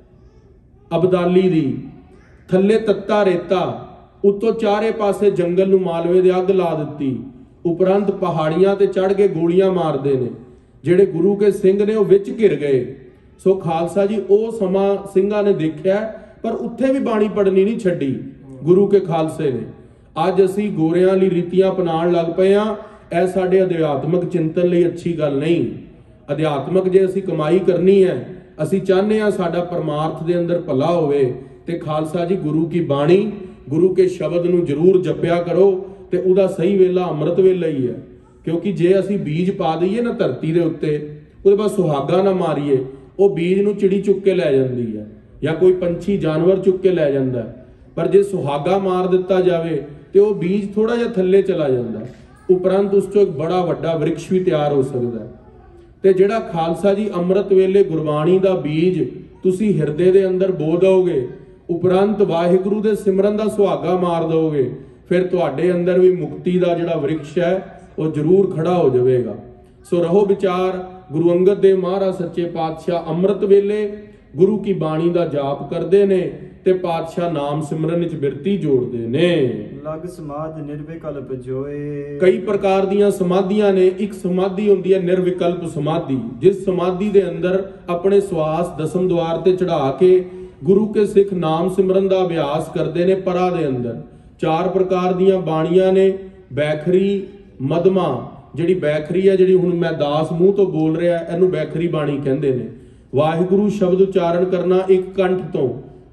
ਅਬਦਾਲੀ ਦੀ, ਥੱਲੇ ਤੱਤਾ ਰੇਤਾ, ਉੱਤੋਂ ਚਾਰੇ ਪਾਸੇ ਜੰਗਲ ਨੂੰ ਮਾਲਵੇ ਦੇ ਅੱਗ ਲਾ ਦਿੱਤੀ। ਉਪਰੰਤ ਪਹਾੜੀਆਂ ਤੇ ਚੜ੍ਹ ਕੇ ਗੋਲੀਆਂ ਮਾਰਦੇ ਨੇ। ਜਿਹੜੇ ਗੁਰੂ ਕੇ ਸਿੰਘ ਨੇ ਉਹ ਵਿੱਚ ਘਿਰ ਗਏ। ਸੋ ਖਾਲਸਾ ਜੀ ਉਹ ਸਮਾਂ ਸਿੰਘਾਂ ਨੇ ਦੇਖਿਆ, ਪਰ ਉੱਥੇ ਵੀ ਬਾਣੀ ਪੜ੍ਹਨੀ ਨਹੀਂ ਛੱਡੀ ਗੁਰੂ ਕੇ ਖਾਲਸੇ ਨੇ। ਅੱਜ ਅਸੀਂ ਗੋਰਿਆਂ ਲਈ ਰੀਤੀਆਂ ਅਪਣਾਉਣ ਲੱਗ ਪਏ ਆ। ਇਹ ਸਾਡੇ ਅਧਿਆਤਮਿਕ ਚਿੰਤਨ ਲਈ ਅੱਛੀ ਗੱਲ ਨਹੀਂ। ਅਧਿਆਤਮਿਕ ਜੇ ਅਸੀਂ ਕਮਾਈ ਕਰਨੀ ਹੈ, ਅਸੀਂ ਚਾਹੁੰਦੇ ਆ ਸਾਡਾ ਪਰਮਾਰਥ ਦੇ ਅੰਦਰ ਭਲਾ ਹੋਵੇ, ਤੇ ਖਾਲਸਾ ਜੀ ਗੁਰੂ ਕੀ ਬਾਣੀ, ਗੁਰੂ ਕੇ ਸ਼ਬਦ ਨੂੰ ਜ਼ਰੂਰ ਜਪਿਆ ਕਰੋ। ਤੇ ਉਹਦਾ ਸਹੀ ਵੇਲਾ ਅੰਮ੍ਰਿਤ ਵੇਲਾ ਹੀ ਹੈ। ਕਿਉਂਕਿ ਜੇ ਅਸੀਂ ਬੀਜ ਪਾ ਦਈਏ ਨਾ ਧਰਤੀ ਦੇ ਉੱਤੇ, ਉਹਦੇ ਬਾਅਦ ਸੁਹਾਗਾ ਨਾ ਮਾਰੀਏ, ਉਹ ਬੀਜ ਨੂੰ ਚਿੜੀ ਚੁੱਕ ਕੇ ਲੈ ਜਾਂਦੀ ਹੈ ਜਾਂ ਕੋਈ ਪੰਛੀ ਜਾਨਵਰ ਚੁੱਕ ਕੇ ਲੈ ਜਾਂਦਾ। ਪਰ ਜੇ ਸੁਹਾਗਾ ਮਾਰ ਦਿੱਤਾ ਜਾਵੇ ਤੇ ਉਹ ਬੀਜ ਥੋੜਾ ਜਿਹਾ ਥੱਲੇ ਚਲਾ ਜਾਂਦਾ, ਉਪਰੰਤ ਉਸ ਤੋਂ ਇੱਕ ਬੜਾ ਵੱਡਾ ਵਿਰਕਸ਼ ਵੀ ਤਿਆਰ ਹੋ ਸਕਦਾ। ਤੇ ਜਿਹੜਾ ਖਾਲਸਾ ਜੀ ਅੰਮ੍ਰਿਤ ਵੇਲੇ ਗੁਰਬਾਣੀ ਦਾ ਬੀਜ ਤੁਸੀਂ ਹਿਰਦੇ ਦੇ ਅੰਦਰ ਬੋ ਦੋਗੇ, ਉਪਰੰਤ ਵਾਹਿਗੁਰੂ ਦੇ ਸਿਮਰਨ ਦਾ ਸੁਹਾਗਾ ਮਾਰ ਦੋਗੇ, ਫਿਰ ਤੁਹਾਡੇ ਅੰਦਰ ਵੀ ਮੁਕਤੀ ਦਾ ਜਿਹੜਾ ਵਿਰਕਸ਼ ਹੈ ਉਹ ਜ਼ਰੂਰ ਖੜਾ ਹੋ ਜਾਵੇਗਾ। ਸੋ ਰਹੋ ਵਿਚਾਰ, ਗੁਰੂ ਅੰਗਦ ਦੇਵ ਮਹਾਰਾਜ ਸੱਚੇ ਪਾਤਸ਼ਾਹ ਅੰਮ੍ਰਿਤ ਵੇਲੇ ਗੁਰੂ ਕੀ ਬਾਣੀ ਦਾ ਜਾਪ ਕਰਦੇ ਨੇ ਤੇ ਪਾਤਸ਼ਾਹ ਨਾਮ ਸਿਮਰਨ ਵਿੱਚ ਬਿਰਤੀ ਜੋੜਦੇ ਨੇ। ਲਗ ਸਮਾਧ ਨਿਰਵਿਕਲਪ ਜੋਏ। ਕਈ ਪ੍ਰਕਾਰ ਦੀਆਂ ਸਮਾਧੀਆਂ ਨੇ। ਇੱਕ ਸਮਾਧੀ ਹੁੰਦੀ ਹੈ ਨਿਰਵਿਕਲਪ ਸਮਾਧੀ, ਜਿਸ ਸਮਾਧੀ ਦੇ ਅੰਦਰ ਆਪਣੇ ਸਵਾਸ ਦਸਮ ਦੁਆਰ ਤੇ ਚੜਾ ਕੇ ਗੁਰੂ ਕੇ ਸਿੱਖ ਨਾਮ ਸਿਮਰਨ ਦਾ ਅਭਿਆਸ ਕਰਦੇ ਨੇ। ਪਰਾ ਦੇ ਅੰਦਰ 4 ਪ੍ਰਕਾਰ ਦੀਆਂ ਬਾਣੀਆਂ ਨੇ। ਬੈਖਰੀ, ਮਧਮਾ, ਜਿਹੜੀ ਬੈਖਰੀ ਹੈ, ਜਿਹੜੀ ਹੁਣ ਮੈਂ ਦਾਸ ਮੂੰਹ ਤੋਂ ਬੋਲ ਰਿਹਾ, ਇਹਨੂੰ ਬੈਖਰੀ ਬਾਣੀ ਕਹਿੰਦੇ ਨੇ। ਵਾਹਿਗੁਰੂ ਸ਼ਬਦ ਉਚਾਰਨ ਕਰਨਾ ਇੱਕ ਕੰਠ ਤੋਂ,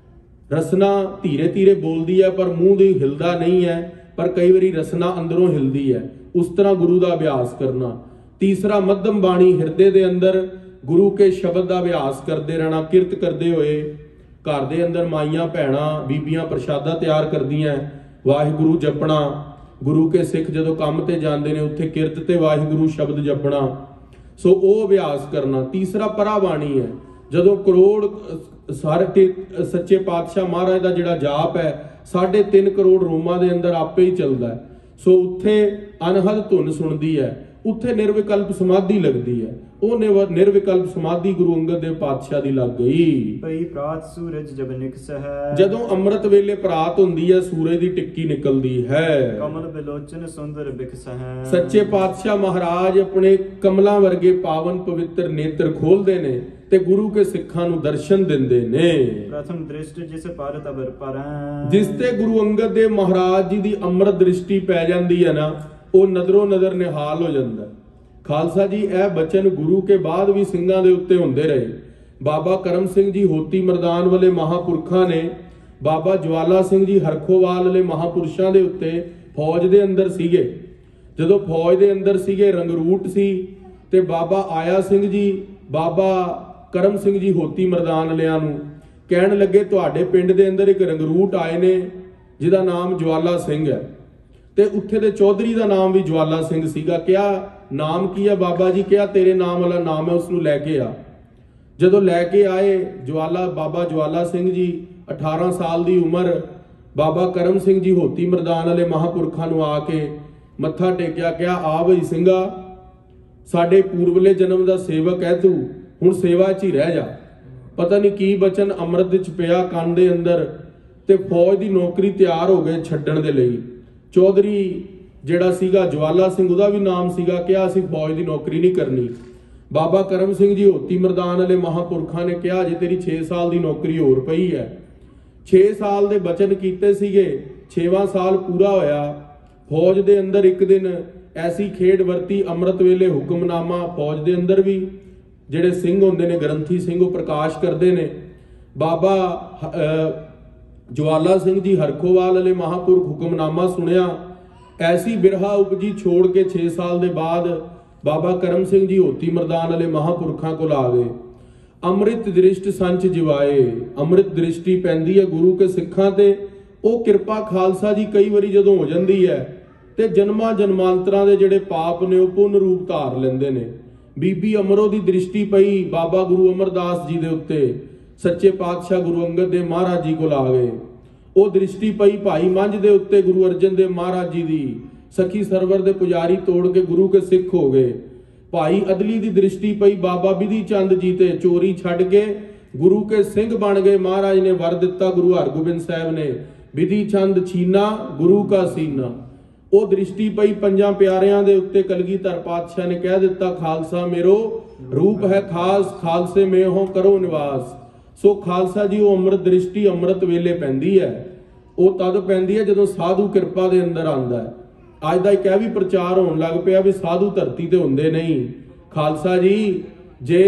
ਰਸਨਾ ਧੀਰੇ ਧੀਰੇ ਬੋਲਦੀ ਹੈ ਪਰ ਮੂੰਹ ਦੀ ਹਿਲਦਾ ਨਹੀਂ ਹੈ, ਪਰ ਕਈ ਵਾਰੀ ਰਸਨਾ ਅੰਦਰੋਂ ਹਿਲਦੀ ਹੈ। ਉਸ ਤਰ੍ਹਾਂ ਗੁਰੂ ਦਾ ਅਭਿਆਸ ਕਰਨਾ। ਤੀਸਰਾ ਮੱਧਮ ਬਾਣੀ, ਹਿਰਦੇ ਦੇ ਅੰਦਰ ਗੁਰੂ ਕੇ ਸ਼ਬਦ ਦਾ ਅਭਿਆਸ ਕਰਦੇ ਰਹਿਣਾ, ਕਿਰਤ ਕਰਦੇ ਹੋਏ। ਘਰ ਦੇ ਅੰਦਰ ਮਾਈਆਂ ਭੈਣਾਂ ਬੀਬੀਆਂ ਪ੍ਰਸ਼ਾਦਾ ਤਿਆਰ ਕਰਦੀਆਂ, ਵਾਹਿਗੁਰੂ ਜਪਣਾ। ਗੁਰੂ ਕੇ ਸਿੱਖ ਜਦੋਂ ਕੰਮ ਤੇ ਜਾਂਦੇ ਨੇ ਉੱਥੇ ਕਿਰਤ ਤੇ ਵਾਹਿਗੁਰੂ ਸ਼ਬਦ ਜਪਣਾ। ਸੋ ਉਹ ਅਭਿਆਸ ਕਰਨਾ। ਤੀਸਰਾ ਪਰਾ ਬਾਣੀ ਹੈ, ਜਦੋਂ ਕਰੋੜ ਸਾਰੇ ਸੱਚੇ ਪਾਤਸ਼ਾਹ ਮਹਾਰਾਜ ਦਾ ਜਿਹੜਾ ਜਾਪ ਹੈ 3.5 ਕਰੋੜ ਰੋਮਾਂ ਦੇ ਅੰਦਰ ਆਪੇ ਹੀ ਚੱਲਦਾ ਹੈ। ਸੋ ਉੱਥੇ ਅਨਹਦ ਧੁਨ ਸੁਣਦੀ ਹੈ, ਉੱਥੇ ਨਿਰਵਿਕਲਪ ਸਮਾਧੀ ਲੱਗਦੀ ਹੈ। ਉਹ ਨਿਰਵਿਕਲਪ ਸਮਾਧੀ ਗੁਰੂ ਅੰਗਦ ਦੇਵ ਪਾਤਸ਼ਾਹ ਦੀ ਲੱਗ ਗਈ। ਭਈ ਪ੍ਰਾਤ ਸੂਰਜ ਜਬ ਨਿਕਸ ਹੈ। ਜਦੋਂ ਅੰਮ੍ਰਿਤ ਵੇਲੇ ਪ੍ਰਾਤ ਹੁੰਦੀ ਹੈ, ਸੂਰਜ ਦੀ ਟਿੱਕੀ ਨਿਕਲਦੀ ਹੈ। ਕਮਲ ਬਿਲੋਚਨ ਸੁੰਦਰ ਬਿਕਸ ਹੈ। ਸੱਚੇ ਪਾਤਸ਼ਾਹ ਮਹਾਰਾਜ ਆਪਣੇ ਕਮਲਾਂ ਵਰਗੇ ਪਾਵਨ ਪਵਿੱਤਰ ਨੇਤਰ ਖੋਲਦੇ ਨੇ ਤੇ ਗੁਰੂ ਕੇ ਸਿੱਖਾਂ ਨੂੰ ਦਰਸ਼ਨ ਦਿੰਦੇ ਨੇ। ਪ੍ਰਥਮ ਦ੍ਰਿਸ਼ਟ ਜਿਸ ਪਰ ਤਬਰ ਪਰੈ। ਜਿਸ ਤੇ ਗੁਰੂ ਅੰਗਦ ਦੇਵ ਮਹਾਰਾਜ ਜੀ ਦੀ ਅੰਮ੍ਰਿਤ ਦ੍ਰਿਸ਼ਟੀ ਪੈ ਜਾਂਦੀ ਹੈ ਨਾ, ਉਹ ਨਜ਼ਰੋਂ ਨਜ਼ਰ ਨਿਹਾਲ ਹੋ ਜਾਂਦਾ। ਖਾਲਸਾ ਜੀ, ਇਹ ਬਚਨ ਗੁਰੂ ਕੇ ਬਾਅਦ ਵੀ ਸਿੰਘਾਂ ਦੇ ਉੱਤੇ ਹੁੰਦੇ ਰਹੇ। ਬਾਬਾ ਕਰਮ ਸਿੰਘ ਜੀ ਹੋਤੀ ਮਰਦਾਨ ਵਾਲੇ ਮਹਾਪੁਰਖਾਂ ਨੇ, ਬਾਬਾ ਜਵਾਲਾ ਸਿੰਘ ਜੀ ਹਰਖੋਵਾਲ ਵਾਲੇ ਮਹਾਪੁਰਸ਼ਾਂ ਦੇ ਉੱਤੇ ਫੌਜ ਦੇ ਅੰਦਰ ਸੀਗੇ। ਜਦੋਂ ਫੌਜ ਦੇ ਅੰਦਰ ਸੀਗੇ, ਰੰਗਰੂਟ ਸੀ, ਤੇ ਬਾਬਾ ਆਇਆ ਸਿੰਘ ਜੀ, ਬਾਬਾ ਕਰਮ ਸਿੰਘ ਜੀ ਹੋਤੀ ਮਰਦਾਨ ਵਾਲਿਆਂ ਨੂੰ ਕਹਿਣ ਲੱਗੇ, ਤੁਹਾਡੇ ਪਿੰਡ ਦੇ ਅੰਦਰ ਇੱਕ ਰੰਗਰੂਟ ਆਏ ਨੇ ਜਿਹਦਾ ਨਾਮ ਜਵਾਲਾ ਸਿੰਘ ਹੈ, ਤੇ ਉੱਥੇ ਦੇ ਚੌਧਰੀ ਦਾ ਨਾਮ ਵੀ ਜਵਾਲਾ ਸਿੰਘ ਸੀਗਾ। ਕਿਹਾ ਨਾਮ ਕੀ ਹੈ ਬਾਬਾ ਜੀ? ਕਿਹਾ ਤੇਰੇ ਨਾਮ ਵਾਲਾ ਨਾਮ ਹੈ, ਉਸ ਨੂੰ ਲੈ ਕੇ ਆ। ਜਦੋਂ ਲੈ ਕੇ ਆਏ, ਬਾਬਾ ਜਵਾਲਾ ਸਿੰਘ ਜੀ 18 ਸਾਲ ਦੀ ਉਮਰ, ਬਾਬਾ ਕਰਮ ਸਿੰਘ ਜੀ ਹੋਤੀ ਮਰਦਾਨ ਵਾਲੇ ਮਹਾਪੁਰਖਾਂ ਨੂੰ ਆ ਕੇ ਮੱਥਾ ਟੇਕਿਆ। ਕਿਹਾ ਆ ਬਈ ਸਿੰਘਾ, ਸਾਡੇ ਪੂਰਵਲੇ ਜਨਮ ਦਾ ਸੇਵਕ ਹੈ ਤੂੰ, ਹੁਣ ਸੇਵਾ 'ਚ ਹੀ ਰਹਿ ਜਾ। ਪਤਾ ਨਹੀਂ ਕੀ ਬਚਨ ਅੰਮ੍ਰਿਤ ਵਿੱਚ ਪਿਆ ਕੰਨ ਦੇ ਅੰਦਰ, ਤੇ ਫੌਜ ਦੀ ਨੌਕਰੀ ਤਿਆਰ ਹੋ ਗਏ ਛੱਡਣ ਦੇ ਲਈ। ਚੌਧਰੀ ਜਿਹੜਾ ਸੀਗਾ ਜਵਾਲਾ ਸਿੰਘ, ਉਹਦਾ ਵੀ ਨਾਮ ਸੀਗਾ, ਕਿਹਾ ਅਸੀਂ ਫੌਜ ਦੀ ਨੌਕਰੀ ਨਹੀਂ ਕਰਨੀ। ਬਾਬਾ ਕਰਮ ਸਿੰਘ ਜੀ ਹੋਤੀ ਮਰਦਾਨ ਵਾਲੇ ਮਹਾਪੁਰਖਾਂ ਨੇ ਕਿਹਾ ਜੇ ਤੇਰੀ 6 ਸਾਲ ਦੀ ਨੌਕਰੀ ਹੋਰ ਪਈ ਹੈ। 6 ਸਾਲ ਦੇ ਬਚਨ ਕੀਤੇ ਸੀਗੇ, 6ਵਾਂ ਸਾਲ ਪੂਰਾ ਹੋਇਆ। ਫੌਜ ਦੇ ਅੰਦਰ ਇੱਕ ਦਿਨ ਐਸੀ ਖੇਡ ਵਰਤੀ, ਅੰਮ੍ਰਿਤ ਵੇਲੇ ਹੁਕਮਨਾਮਾ ਫੌਜ ਦੇ ਅੰਦਰ ਵੀ ਜਿਹੜੇ ਸਿੰਘ ਹੁੰਦੇ ਨੇ, ਗ੍ਰੰਥੀ ਸਿੰਘ, ਉਹ ਪ੍ਰਕਾਸ਼ ਕਰਦੇ ਨੇ। ਬਾਬਾ ਜਵਾਲਾ ਸਿੰਘ ਜੀ ਹਰਖੋਵਾਲ ਵਾਲੇ ਮਹਾਪੁਰਖ ਹੁਕਮਨਾਮਾ ਸੁਣਿਆ, ਐਸੀ ਬਿਰਹਾ ਉਪਜੀ, ਛੋੜ ਕੇ 6 ਸਾਲ ਦੇ ਬਾਅਦ ਬਾਬਾ ਕਰਮ ਸਿੰਘ ਜੀ ਹੋਤੀ ਮਰਦਾਨ ਵਾਲੇ ਮਹਾਪੁਰਖਾਂ ਕੋਲ ਆ ਗਏ। ਅੰਮ੍ਰਿਤ ਦ੍ਰਿਸ਼ਟ ਸੰਚ ਜਿਵਾਏ, ਅੰਮ੍ਰਿਤ ਦ੍ਰਿਸ਼ਟੀ ਪੈਂਦੀ ਹੈ ਗੁਰੂ ਕੇ ਸਿੱਖਾਂ ਤੇ। ਉਹ ਕਿਰਪਾ ਖਾਲਸਾ ਜੀ ਕਈ ਵਾਰੀ ਜਦੋਂ ਹੋ ਜਾਂਦੀ ਹੈ ਤੇ ਜਨਮਾਂ ਜਨਮਾਂਤਰਾਂ ਦੇ ਜਿਹੜੇ ਪਾਪ ਨੇ ਉਹ ਪੁੰਨ ਰੂਪ ਧਾਰ ਲੈਂਦੇ ਨੇ। ਬੀਬੀ ਅਮਰੋ ਦੀ ਦ੍ਰਿਸ਼ਟੀ ਪਈ ਬਾਬਾ ਗੁਰੂ ਅਮਰਦਾਸ ਜੀ ਦੇ ਉੱਤੇ, ਸੱਚੇ ਪਾਤਸ਼ਾਹ ਗੁਰੂ ਅੰਗਦ ਦੇਵ ਮਹਾਰਾਜ ਜੀ ਕੋਲ ਆ ਗਏ। ਉਹ ਦ੍ਰਿਸ਼ਟੀ ਪਈ ਭਾਈ ਮੰਝ ਦੇ ਉੱਤੇ, ਗੁਰੂ ਅਰਜਨ ਦੇਵ ਮਹਾਰਾਜ ਜੀ ਦੀ। ਸਖੀ ਸਰਵਰ ਦੇ ਪੁਜਾਰੀ ਤੋੜ ਕੇ ਗੁਰੂ ਕੇ ਸਿੱਖ ਹੋ ਗਏ। ਭਾਈ ਅਦਲੀ ਦੀ ਦ੍ਰਿਸ਼ਟੀ ਪਈ ਬਾਬਾ ਬਿਧੀ ਚੰਦ ਜੀ ਤੇ, ਚੋਰੀ ਛੱਡ ਕੇ ਗੁਰੂ ਕੇ ਸਿੰਘ ਬਣ ਗਏ। ਮਹਾਰਾਜ ਨੇ ਵਰ ਦਿੱਤਾ, ਗੁਰੂ ਹਰਗੋਬਿੰਦ ਸਾਹਿਬ ਨੇ, ਬਿਧੀ ਚੰਦ ਛੀਨਾ ਗੁਰੂ ਕਾ ਸੀਨਾ। ਉਹ ਦ੍ਰਿਸ਼ਟੀ ਪਈ ਪੰਜਾਂ ਪਿਆਰਿਆਂ ਦੇ ਉੱਤੇ, ਕਲਗੀਧਰ ਪਾਤਸ਼ਾਹ ਨੇ ਕਹਿ ਦਿੱਤਾ ਖਾਲਸਾ ਮੇਰੋ ਰੂਪ ਹੈ ਖਾਸ, ਖਾਲਸੇ ਮੇ ਹੋ ਕਰੋ ਨਿਵਾਸ। ਸੋ ਖਾਲਸਾ ਜੀ, ਉਹ ਅੰਮ੍ਰਿਤ ਦ੍ਰਿਸ਼ਟੀ ਅੰਮ੍ਰਿਤ ਵੇਲੇ ਪੈਂਦੀ ਹੈ। ਉਹ ਤਦ ਪੈਂਦੀ ਹੈ ਜਦੋਂ ਸਾਧੂ ਕਿਰਪਾ ਦੇ ਅੰਦਰ ਆਉਂਦਾ ਹੈ। ਅੱਜ ਦਾ ਇੱਕ ਇਹ ਵੀ ਪ੍ਰਚਾਰ ਹੋਣ ਲੱਗ ਪਿਆ ਵੀ ਸਾਧੂ ਧਰਤੀ ਤੇ ਹੁੰਦੇ ਨਹੀਂ। ਖਾਲਸਾ ਜੀ, ਜੇ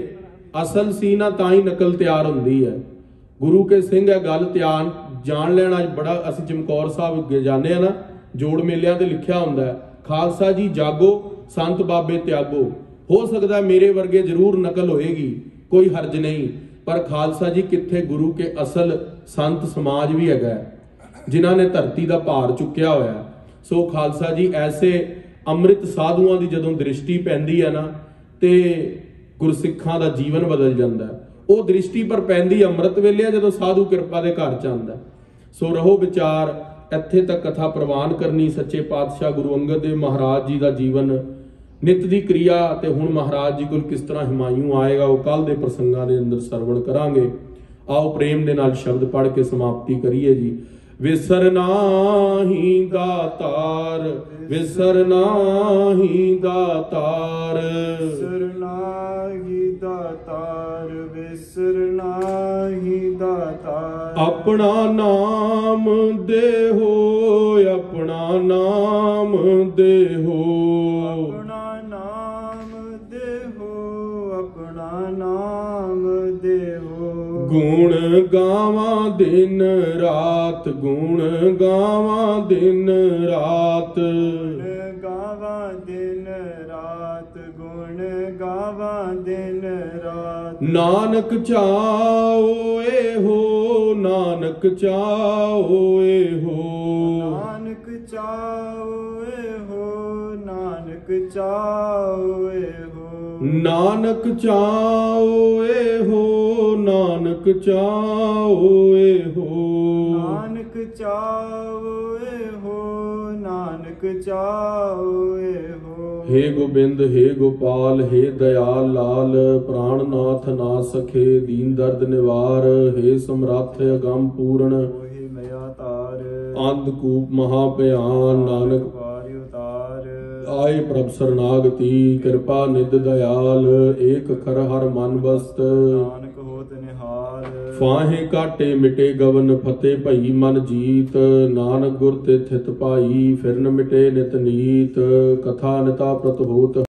ਅਸਲ ਸੀ ਨਾ ਤਾਂ ਹੀ ਨਕਲ ਤਿਆਰ ਹੁੰਦੀ ਹੈ। ਗੁਰੂ ਕੇ ਸਿੰਘ ਹੈ, ਗੱਲ ਧਿਆਨ ਜਾਣ ਲੈਣਾ। ਬੜਾ ਅਸੀਂ ਚਮਕੌਰ ਸਾਹਿਬ ਜਾਂਦੇ ਆ ਨਾ, ਜੋੜ ਮੇਲਿਆਂ ਤੇ ਲਿਖਿਆ ਹੁੰਦਾ ਖਾਲਸਾ ਜੀ ਜਾਗੋ, ਸੰਤ ਬਾਬੇ ਤਿਆਗੋ। ਹੋ ਸਕਦਾ ਮੇਰੇ ਵਰਗੇ ਜ਼ਰੂਰ ਨਕਲ ਹੋਏਗੀ, ਕੋਈ ਹਰਜ ਨਹੀਂ, ਪਰ ਖਾਲਸਾ ਜੀ ਕਿੱਥੇ ਗੁਰੂ ਕੇ ਅਸਲ ਸੰਤ ਸਮਾਜ ਵੀ ਹੈਗਾ ਜਿਨ੍ਹਾਂ ਨੇ ਧਰਤੀ ਦਾ ਭਾਰ ਚੁੱਕਿਆ ਹੋਇਆ। ਸੋ ਖਾਲਸਾ ਜੀ, ਐਸੇ ਅੰਮ੍ਰਿਤ ਸਾਧੂਆਂ ਦੀ ਜਦੋਂ ਦ੍ਰਿਸ਼ਟੀ ਪੈਂਦੀ ਹੈ ਨਾ, ਤੇ ਗੁਰਸਿੱਖਾਂ ਦਾ ਜੀਵਨ ਬਦਲ ਜਾਂਦਾ। ਉਹ ਦ੍ਰਿਸ਼ਟੀ ਪਰ ਪੈਂਦੀ ਅੰਮ੍ਰਿਤ ਵੇਲੇ ਜਦੋਂ ਸਾਧੂ ਕਿਰਪਾ ਦੇ ਘਰ ਚ ਆਉਂਦਾ। ਸੋ ਰਹੋ ਵਿਚਾਰ, ਇੱਥੇ ਤੱਕ ਕਥਾ ਪ੍ਰਵਾਨ ਕਰਨੀ ਸੱਚੇ ਪਾਤਸ਼ਾਹ ਗੁਰੂ ਅੰਗਦ ਦੇਵ ਮਹਾਰਾਜ ਜੀ ਦਾ ਜੀਵਨ, ਨਿਤ ਦੀ ਕਿਰਿਆ, ਤੇ ਹੁਣ ਮਹਾਰਾਜ ਜੀ ਕੋਲ ਕਿਸ ਤਰ੍ਹਾਂ ਹਿਮਾਯੂ ਆਏਗਾ ਉਹ ਕੱਲ ਦੇ ਪ੍ਰਸੰਗਾਂ ਦੇ ਅੰਦਰ ਸਰਵਣ ਕਰਾਂਗੇ। ਆਓ ਪ੍ਰੇਮ ਦੇ ਨਾਲ ਸ਼ਬਦ ਪੜ੍ਹ ਕੇ ਸਮਾਪਤੀ ਕਰੀਏ ਜੀ। ਵਿਸਰ ਨਾਹੀਂ ਦਾਤਾਰ, ਵਿਸਰ ਨਾਹੀਂ ਦਾਤਾਰ, ਵਿਸਰ ਨਾਹੀਂ ਦਾਤਾਰ, ਵਿਸਰ ਨਾਹੀਂ ਦਾਤਾਰ। ਆਪਣਾ ਨਾਮ ਦੇਹੋ, ਆਪਣਾ ਨਾਮ ਦੇਹੋ, ਆਪਣਾ ਨਾਮ ਦੇਹੋ, ਆਪਣਾ ਨਾਮ ਦੇਹੋ। ਗੁਣ ਗਾਵਾਂ ਦਿਨ ਰਾਤ, ਗੁਣ ਗਾਵਾਂ ਦਿਨ ਰਾਤ, ਗੁਣ ਗਾਵਾਂ ਦਿਨ ਰਾਤ, ਗੁਣ ਗਾਵਾਂ ਦਿਨ ਰਾਤ। ਨਾਨਕ ਚਾਓ ਇਹੋ, ਨਾਨਕ ਚਾਓ ਇਹੋ, ਨਾਨਕ ਚਾਓ ਇਹੋ, ਨਾਨਕ ਚਾਓ ਇਹੋ। ਨਾਨਕ ਚਾਓ ਇਹੋ, ਨਾਨਕ ਚਾਓ ਇਹੋ, ਨਾਨਕ ਚਾਓ ਇਹੋ, ਨਾਨਕ ਚਾਓ ਇਹੋ। हे गोबिंद हे गोपाल हे दयाल लाल, प्राणनाथ ना सखे दीन दर्द निवार, हे समर्थ अगम पूर्ण मोहि मया तार, अंधकूप महाभयान, नानक वारि उतार, आए प्रभ शरणागति कृपा निध दयाल, एक खर हर मन बसत नानक होत निहाल, फाहे काटे मिटे गवन, फतेह भई मन जीत, नानक गुर ते थित पाई, फिर न मिटे नित नीत, कथा निता प्रत होत